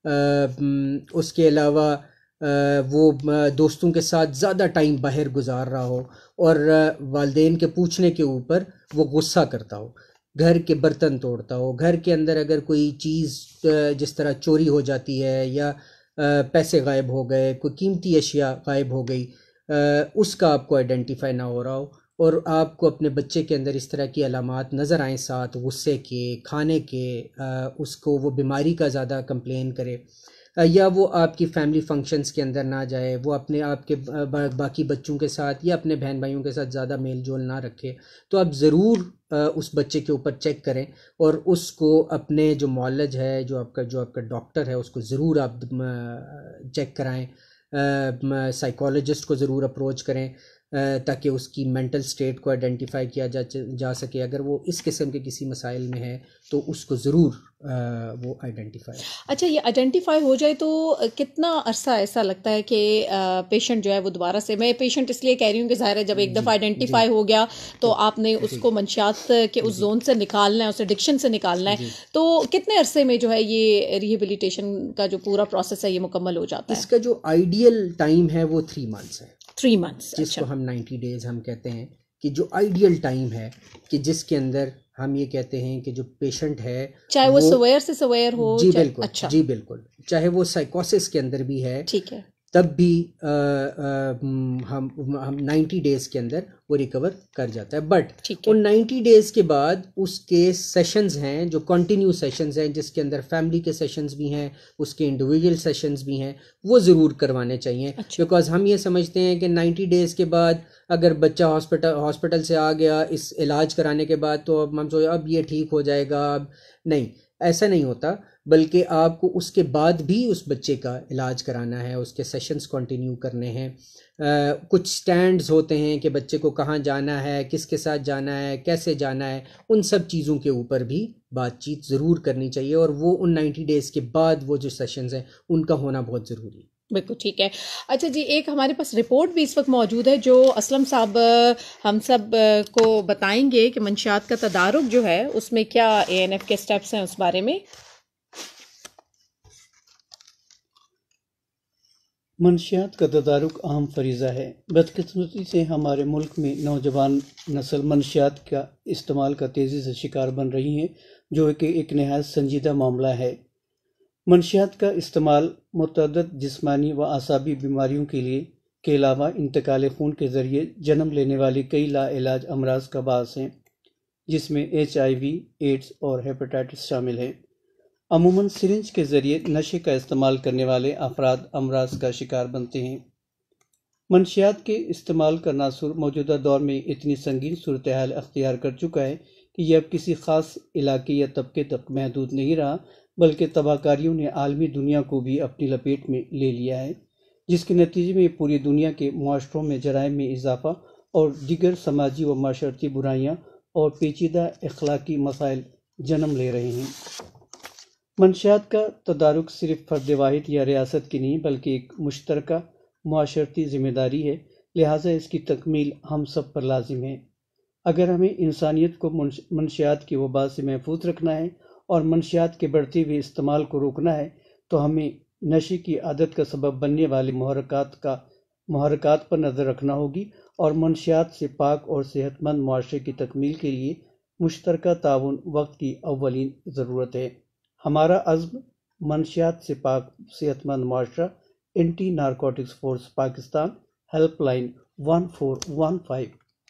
اس کے علاوہ وہ دوستوں کے ساتھ زیادہ ٹائم باہر گزار رہا ہو اور والدین کے پوچھنے کے اوپر وہ غصہ کرتا ہو, گھر کے برتن توڑتا ہو, گھر کے اندر اگر کوئی چیز جس طرح چوری ہو جاتی ہے یا پیسے غائب ہو گئے, کوئی قیمتی اشیاء غائب ہو گئی, اس کا آپ کو آئیڈینٹیفائی نہ ہو رہا ہو اور آپ کو اپنے بچے کے اندر اس طرح کی علامات نظر آئیں ساتھ غصے کے, کھانے کے, اس کو وہ بیماری کا زیادہ کمپلین کرے یا وہ آپ کی فیملی فنکشنز کے اندر نہ جائے, وہ اپنے آپ کے باقی بچوں کے ساتھ یا اپنے بہن بھائیوں کے ساتھ زیادہ میل جول نہ رکھے, تو آپ ضرور اس بچے کے اوپر چیک کریں اور اس کو اپنے جو معالج ہے, جو آپ کا جو آپ کا ڈاکٹر ہے, اس کو ضرور آپ چیک کرائیں, سائیکالوجسٹ کو ضرور اپروچ کریں تاکہ اس کی مینٹل سٹیٹ کو آئیڈینٹیفائی کیا جا جا سکے. اگر وہ اس قسم کے کسی مسائل میں ہے تو اس کو ضرور وہ آئیڈینٹیفائی. اچھا یہ آئیڈینٹیفائی ہو جائے تو کتنا عرصہ ایسا لگتا ہے کہ پیشنٹ جو ہے وہ دوبارہ سے, میں پیشنٹ اس لیے کہہ رہی ہوں کہ ظاہر ہے جب ایک دفعہ آئیڈینٹیفائی ہو گیا تو آپ نے اس کو منشیات کے اس زون سے نکالنا ہے, اس ایڈکشن سے نکالنا ہے, تو کتنے عرصے میں جو ہے یہ ریہیبلیٹیشن کا جو پورا پروسیس ہے یہ مکمل ہو جاتا ہے؟ اس کا جو آئیڈیل ٹائم ہے وہ تھری منتھس ہے. تھری منتھس جس کو ہم نائنٹی ڈیز ہم کہتے ہیں کہ جو آئیڈیل ٹائم ہے کہ جس کے اندر ہم یہ کہتے ہیں کہ جو پیشنٹ ہے چاہے وہ سویئر سے سویئر ہو, جی بالکل, اچھا جی بالکل, چاہے وہ سائیکوسس کے اندر بھی ہے, ٹھیک ہے, تب بھی ہم ہم نائنٹی ڈیز کے اندر وہ ریکور کر جاتا ہے. بٹ ان نائنٹی ڈیز کے بعد اس کے سیشنز ہیں جو کنٹینیو سیشنز ہیں, جس کے اندر فیملی کے سیشنز بھی ہیں, اس کے انڈیویجول سیشنز بھی ہیں, وہ ضرور کروانے چاہیے. بیکاز ہم یہ سمجھتے ہیں کہ نائنٹی ڈیز کے بعد اگر بچہ ہاسپٹل ہاسپٹل سے آ گیا اس علاج کرانے کے بعد تو اب ہم سوچے اب یہ ٹھیک ہو جائے گا, اب نہیں, ایسا نہیں ہوتا, بلکہ آپ کو اس کے بعد بھی اس بچے کا علاج کرانا ہے, اس کے سیشنز کنٹینیو کرنے ہیں. کچھ سٹینڈز ہوتے ہیں کہ بچے کو کہاں جانا ہے, کس کے ساتھ جانا ہے, کیسے جانا ہے, ان سب چیزوں کے اوپر بھی بات چیت ضرور کرنی چاہیے اور وہ ان نائنٹی ڈیز کے بعد وہ جو سیشنز ہیں ان کا ہونا بہت ضروری ہے. بالکل ٹھیک ہے. اچھا جی, ایک ہمارے پاس رپورٹ بھی اس وقت موجود ہے جو اسلم صاحب ہم سب کو بتائیں گے کہ منشیات کا تدارک جو ہے اس میں کیا اے این ایف کے سٹیپس ہیں, اس بارے میں. منشیات کا تدارک اہم فریضہ ہے. بدقسمتی سے ہمارے ملک میں نوجوان نسل منشیات کا استعمال کا تیزی سے شکار بن رہی ہے, جو کہ ایک نہایت سنجیدہ معاملہ ہے. منشیات کا استعمال متعدد جسمانی و اعصابی بیماریوں کے لیے کے علاوہ انتقال خون کے ذریعے جنم لینے والی کئی لا علاج امراض کا باعث ہیں, جس میں ایچ آئی وی, ایڈز اور ہیپاٹائٹس شامل ہیں. عموماً سرنج کے ذریعے نشے کا استعمال کرنے والے افراد امراض کا شکار بنتے ہیں. منشیات کے استعمال کا ناصر موجودہ دور میں اتنی سنگین صورتحال اختیار کر چکا ہے کہ یہ اب کسی خاص علاقے یا طبقے تک محدود نہیں رہا, بلکہ تباہ کاریوں نے عالمی دنیا کو بھی اپنی لپیٹ میں لے لیا ہے, جس کے نتیجے میں پوری دنیا کے معاشروں میں جرائم میں اضافہ اور دیگر سماجی و معاشرتی برائیاں اور پیچیدہ اخلاقی مسائل جنم لے رہے ہیں۔ منشیات کا تدارک صرف فرد واحد یا ریاست کی نہیں بلکہ ایک مشترکہ معاشرتی ذمہ داری ہے، لہٰذا اس کی تکمیل ہم سب پر لازم ہے۔ اگر ہمیں انسانیت کو منشیات کی وبا سے محفوظ رکھنا ہے اور منشیات کے بڑھتے ہوئے استعمال کو روکنا ہے تو ہمیں نشے کی عادت کا سبب بننے والے محرکات کا محرکات پر نظر رکھنا ہوگی اور منشیات سے پاک اور صحت مند معاشرے کی تکمیل کے لیے مشترکہ تعاون وقت کی اولین ضرورت ہے۔ ہمارا عزم منشیات سے پاک صحت مند معاشرہ۔ Anti narcotics force Pakistan, helpline one four one five.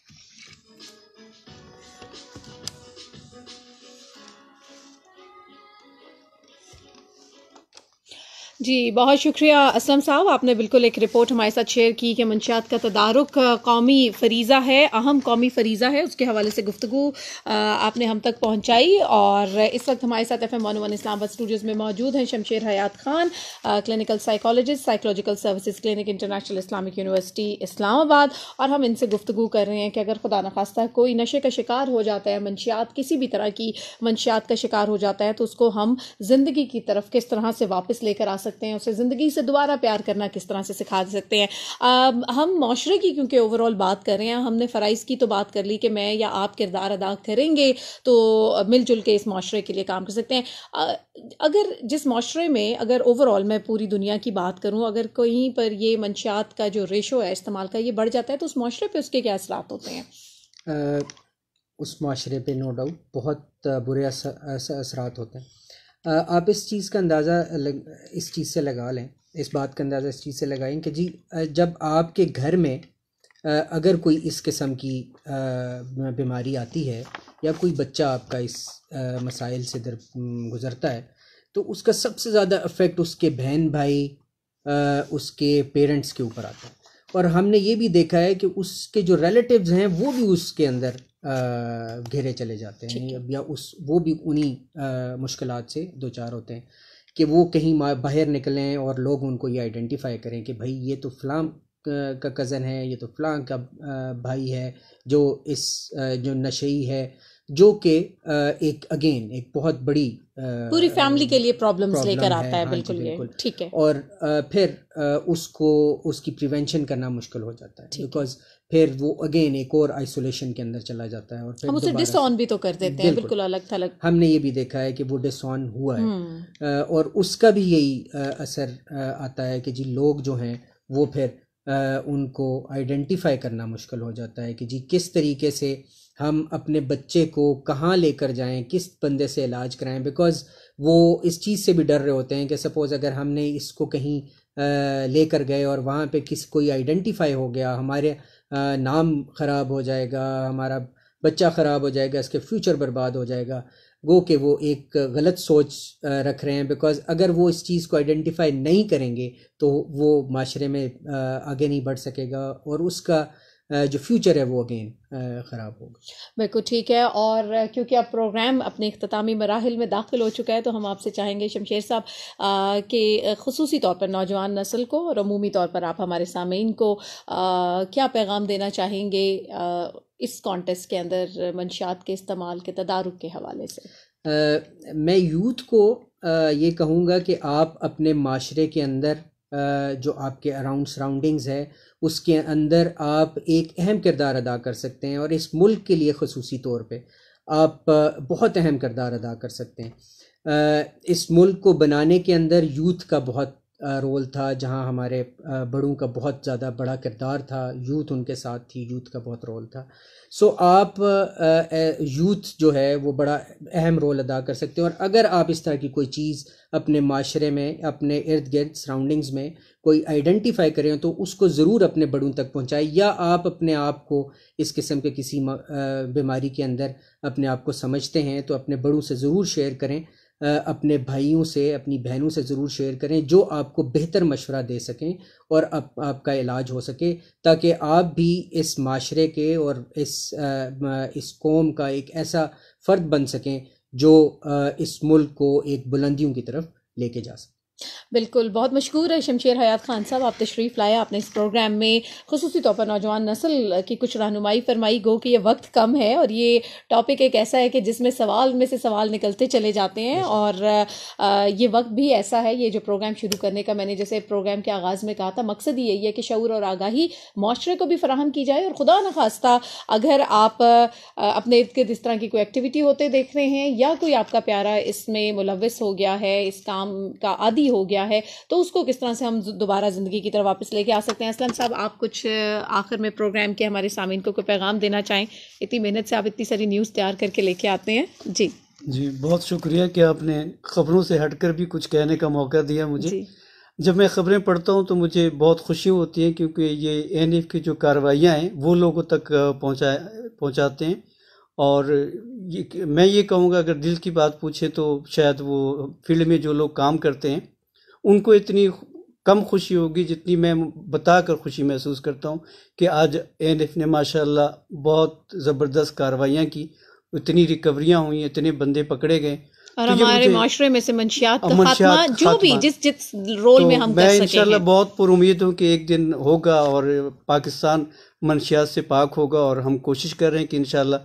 جی بہت شکریہ اسلم صاحب، آپ نے بالکل ایک رپورٹ ہمارے ساتھ شیئر کی کہ منشیات کا تدارک قومی فریضہ ہے، اہم قومی فریضہ ہے، اس کے حوالے سے گفتگو آپ نے ہم تک پہنچائی۔ اور اس وقت ہمارے ساتھ F M one one Islamabad studios میں موجود ہیں Shamsher Hayat Khan, clinical psychologist, psychological services clinic, international Islamic university Islamabad, اور ہم ان سے گفتگو کر رہے ہیں کہ اگر خدا نخواستہ کوئی نشے کا شکار ہو جاتا ہے، منشیات کسی بھی طرح کی منشیات کا شکار ہو جاتا ہے تو اس کو ہم زندگی کی طرف کس طرح سے واپس لے کر آ سکتے ہیں، اسے زندگی سے دوبارہ پیار کرنا کس طرح سے سکھا سکتے ہیں۔ ہم معاشرے کی کیونکہ اوور آل بات کر رہے ہیں، ہم نے فرائض کی تو بات کر لی کہ میں یا آپ کردار ادا کریں گے تو مل جل کے اس معاشرے کے لیے کام کر سکتے ہیں۔ اگر جس معاشرے میں اگر اوور آل میں پوری دنیا کی بات کروں، اگر کہیں پر یہ منشیات کا جو ریشو ہے استعمال کا یہ بڑھ جاتا ہے تو اس معاشرے پہ اس کے کیا اثرات ہوتے ہیں؟ اس معاشرے پہ نو ڈاؤٹ بہت برے اثرات ہوتے ہیں۔ آپ اس چیز کا اندازہ اس چیز سے لگا لیں، اس بات کا اندازہ اس چیز سے لگائیں کہ جی جب آپ کے گھر میں اگر کوئی اس قسم کی بیماری آتی ہے یا کوئی بچہ آپ کا اس مسائل سے در گزرتا ہے تو اس کا سب سے زیادہ افیکٹ اس کے بہن بھائی، اس کے پیرنٹس کے اوپر آتا ہے، اور ہم نے یہ بھی دیکھا ہے کہ اس کے جو ریلیٹیوز ہیں وہ بھی اس کے اندر گھیرے چلے جاتے ہیں یا اس وہ بھی انہی مشکلات سے دوچار ہوتے ہیں کہ وہ کہیں باہر نکلیں اور لوگ ان کو یہ آئیڈینٹیفائی کریں کہ بھائی یہ تو فلاں کا کزن ہے، یہ تو فلاں کا بھائی ہے جو اس جو نشئی ہے، جو کہ ایک اگین ایک بہت بڑی پوری فیملی کے لیے پرابلمز لے کر آتا ہے۔ بالکل یہ ٹھیک ہے، اور پھر اس کو اس کی پریونشن کرنا مشکل ہو جاتا ہے بیکاز پھر وہ اگین ایک اور آئسولیشن کے اندر چلا جاتا ہے اور پھر ہم اسے ڈس آن بھی تو کر دیتے ہیں، بالکل الگ تھلگ۔ ہم نے یہ بھی دیکھا ہے کہ وہ ڈس آن ہوا ہے اور اس کا بھی یہی اثر آتا ہے کہ جی لوگ جو ہیں وہ پھر ان کو آئیڈینٹیفائی کرنا مشکل ہو جاتا ہے کہ جی کس طریقے سے ہم اپنے بچے کو کہاں لے کر جائیں، کس بندے سے علاج کرائیں، بیکاز وہ اس چیز سے بھی ڈر رہے ہوتے ہیں کہ سپوز اگر ہم نے اس کو کہیں لے کر گئے اور وہاں پہ کس کوئی آئیڈینٹیفائی ہو گیا، ہمارے نام خراب ہو جائے گا، ہمارا بچہ خراب ہو جائے گا، اس کے فیوچر برباد ہو جائے گا۔ گو کہ وہ ایک غلط سوچ رکھ رہے ہیں بیکاز اگر وہ اس چیز کو آئیڈینٹیفائی نہیں کریں گے تو وہ معاشرے میں آگے نہیں بڑھ سکے گا اور اس کا جو فیوچر ہے وہ اگین خراب ہوگا۔ بالکل ٹھیک ہے، اور کیونکہ اب پروگرام اپنے اختتامی مراحل میں داخل ہو چکا ہے تو ہم آپ سے چاہیں گے شمشیر صاحب کہ خصوصی طور پر نوجوان نسل کو اور عمومی طور پر آپ ہمارے سامعین کو کیا پیغام دینا چاہیں گے اس کانٹیسٹ کے اندر منشیات کے استعمال کے تدارک کے حوالے سے؟ میں یوتھ کو یہ کہوں گا کہ آپ اپنے معاشرے کے اندر جو آپ کے اراؤنڈ سراؤنڈنگز ہے اس کے اندر آپ ایک اہم کردار ادا کر سکتے ہیں، اور اس ملک کے لیے خصوصی طور پہ آپ بہت اہم کردار ادا کر سکتے ہیں۔ اس ملک کو بنانے کے اندر یوتھ کا بہت رول تھا، جہاں ہمارے بڑوں کا بہت زیادہ بڑا کردار تھا، یوتھ ان کے ساتھ تھی، یوتھ کا بہت رول تھا۔ سو آپ یوتھ جو ہے وہ بڑا اہم رول ادا کر سکتے ہیں، اور اگر آپ اس طرح کی کوئی چیز اپنے معاشرے میں، اپنے ارد گرد سراؤنڈنگز میں کوئی آئیڈینٹیفائی کریں تو اس کو ضرور اپنے بڑوں تک پہنچائیں، یا آپ اپنے آپ کو اس قسم کے کسی بیماری کے اندر اپنے آپ کو سمجھتے ہیں تو اپنے بڑوں سے ضرور شیئر کریں، اپنے بھائیوں سے، اپنی بہنوں سے ضرور شیئر کریں جو آپ کو بہتر مشورہ دے سکیں اور آپ آپ کا علاج ہو سکے، تاکہ آپ بھی اس معاشرے کے اور اس اس قوم کا ایک ایسا فرد بن سکیں جو اس ملک کو ایک بلندیوں کی طرف لے کے جا سکے۔ بالکل، بہت مشکور ہے شمشیر حیات خان صاحب، آپ تشریف لائے، آپ نے اس پروگرام میں خصوصی طور پر نوجوان نسل کی کچھ رہنمائی فرمائی. گو کہ یہ وقت کم ہے اور یہ ٹاپک ایک ایسا ہے کہ جس میں سوال میں سے سوال نکلتے چلے جاتے ہیں، اور یہ وقت بھی ایسا ہے. یہ جو پروگرام شروع کرنے کا میں نے جیسے پروگرام کے آغاز میں کہا تھا، مقصد یہی ہے کہ شعور اور آگاہی معاشرے کو بھی فراہم کی جائے، اور خدا نخواستہ اگر آپ اپنے ارد گرد اس طرح کی کوئی ایکٹیویٹی ہوتے دیکھ رہے ہیں یا کوئی آپ کا پیارا اس میں ملوث ہو گیا ہے، اس کام کا عادی ہو گیا ہے، تو اس کو کس طرح سے ہم دوبارہ زندگی کی طرف واپس لے کے آ سکتے ہیں. اسلم صاحب، آپ کچھ آخر میں پروگرام کے ہمارے سامعین کو کوئی پیغام دینا چاہیں؟ اتنی محنت سے آپ اتنی ساری نیوز تیار کر کے لے کے آتے ہیں. جی جی بہت شکریہ کہ آپ نے خبروں سے ہٹ کر بھی کچھ کہنے کا موقع دیا مجھے. جی. جب میں خبریں پڑھتا ہوں تو مجھے بہت خوشی ہوتی ہے، کیونکہ یہ این ایف کی جو کارروائیاں ہیں وہ لوگوں تک پہنچا پہنچاتے ہیں. اور یہ میں یہ کہوں گا، اگر دل کی بات پوچھے تو شاید وہ فیلڈ میں جو لوگ کام کرتے ہیں ان کو اتنی کم خوشی ہوگی جتنی میں بتا کر خوشی محسوس کرتا ہوں کہ آج این ایف نے ماشاء اللہ بہت زبردست کارروائیاں کی، اتنی ریکوریاں ہوئیں، اتنے بندے پکڑے گئے، اور ہمارے معاشرے میں سے منشیات کا خاتمہ جو بھی جس جس رول میں ہم کر سکیں. میں انشاءاللہ بہت پر امید ہوں کہ ایک دن ہوگا اور پاکستان منشیات سے پاک ہوگا، اور ہم کوشش کر رہے ہیں کہ انشاءاللہ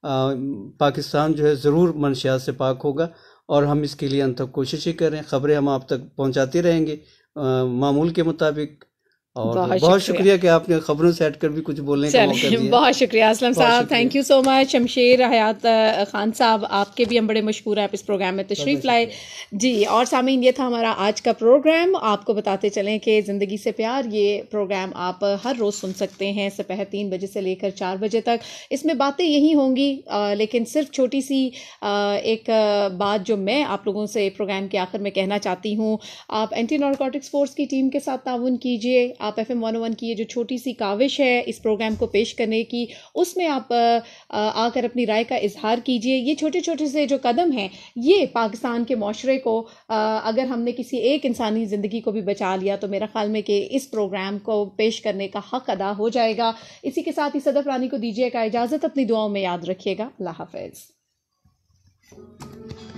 پاکستان جو ہے ضرور منشیات سے پاک ہوگا، اور ہم اس کے لیے ان تک کوششیں کر رہے ہیں. خبریں ہم آپ تک پہنچاتے رہیں گے معمول کے مطابق. اور بہت شکریہ کہ آپ نے خبروں سے ہٹ کر بھی کچھ بولنے کا موقع دیا. بہت شکریہ اسلم صاحب، تھینک یو سو مچ. شمشیر حیات خان صاحب، آپ کے بھی ہم بڑے مشکور ہیں، آپ اس پروگرام میں تشریف لائے. جی، اور سامعین یہ تھا ہمارا آج کا پروگرام. آپ کو بتاتے چلیں کہ زندگی سے پیار یہ پروگرام آپ ہر روز سن سکتے ہیں سپہر تین بجے سے لے کر چار بجے تک. اس میں باتیں یہی ہوں گی، لیکن صرف چھوٹی سی ایک بات جو میں آپ لوگوں سے پروگرام کے آخر میں کہنا چاہتی ہوں، آپ اینٹی نارکوٹکس فورس کی ٹیم کے ساتھ تعاون کیجیے. آپ ایف ایم ون او ون کی یہ جو چھوٹی سی کاوش ہے اس پروگرام کو پیش کرنے کی، اس میں آپ آ کر اپنی رائے کا اظہار کیجیے. یہ چھوٹے چھوٹے سے جو قدم ہیں، یہ پاکستان کے معاشرے کو اگر ہم نے کسی ایک انسانی زندگی کو بھی بچا لیا تو میرا خیال میں کہ اس پروگرام کو پیش کرنے کا حق ادا ہو جائے گا. اسی کے ساتھ ہی صدف رانی کو دیجیے کا اجازت، اپنی دعاؤں میں یاد رکھیے گا. اللہ حافظ.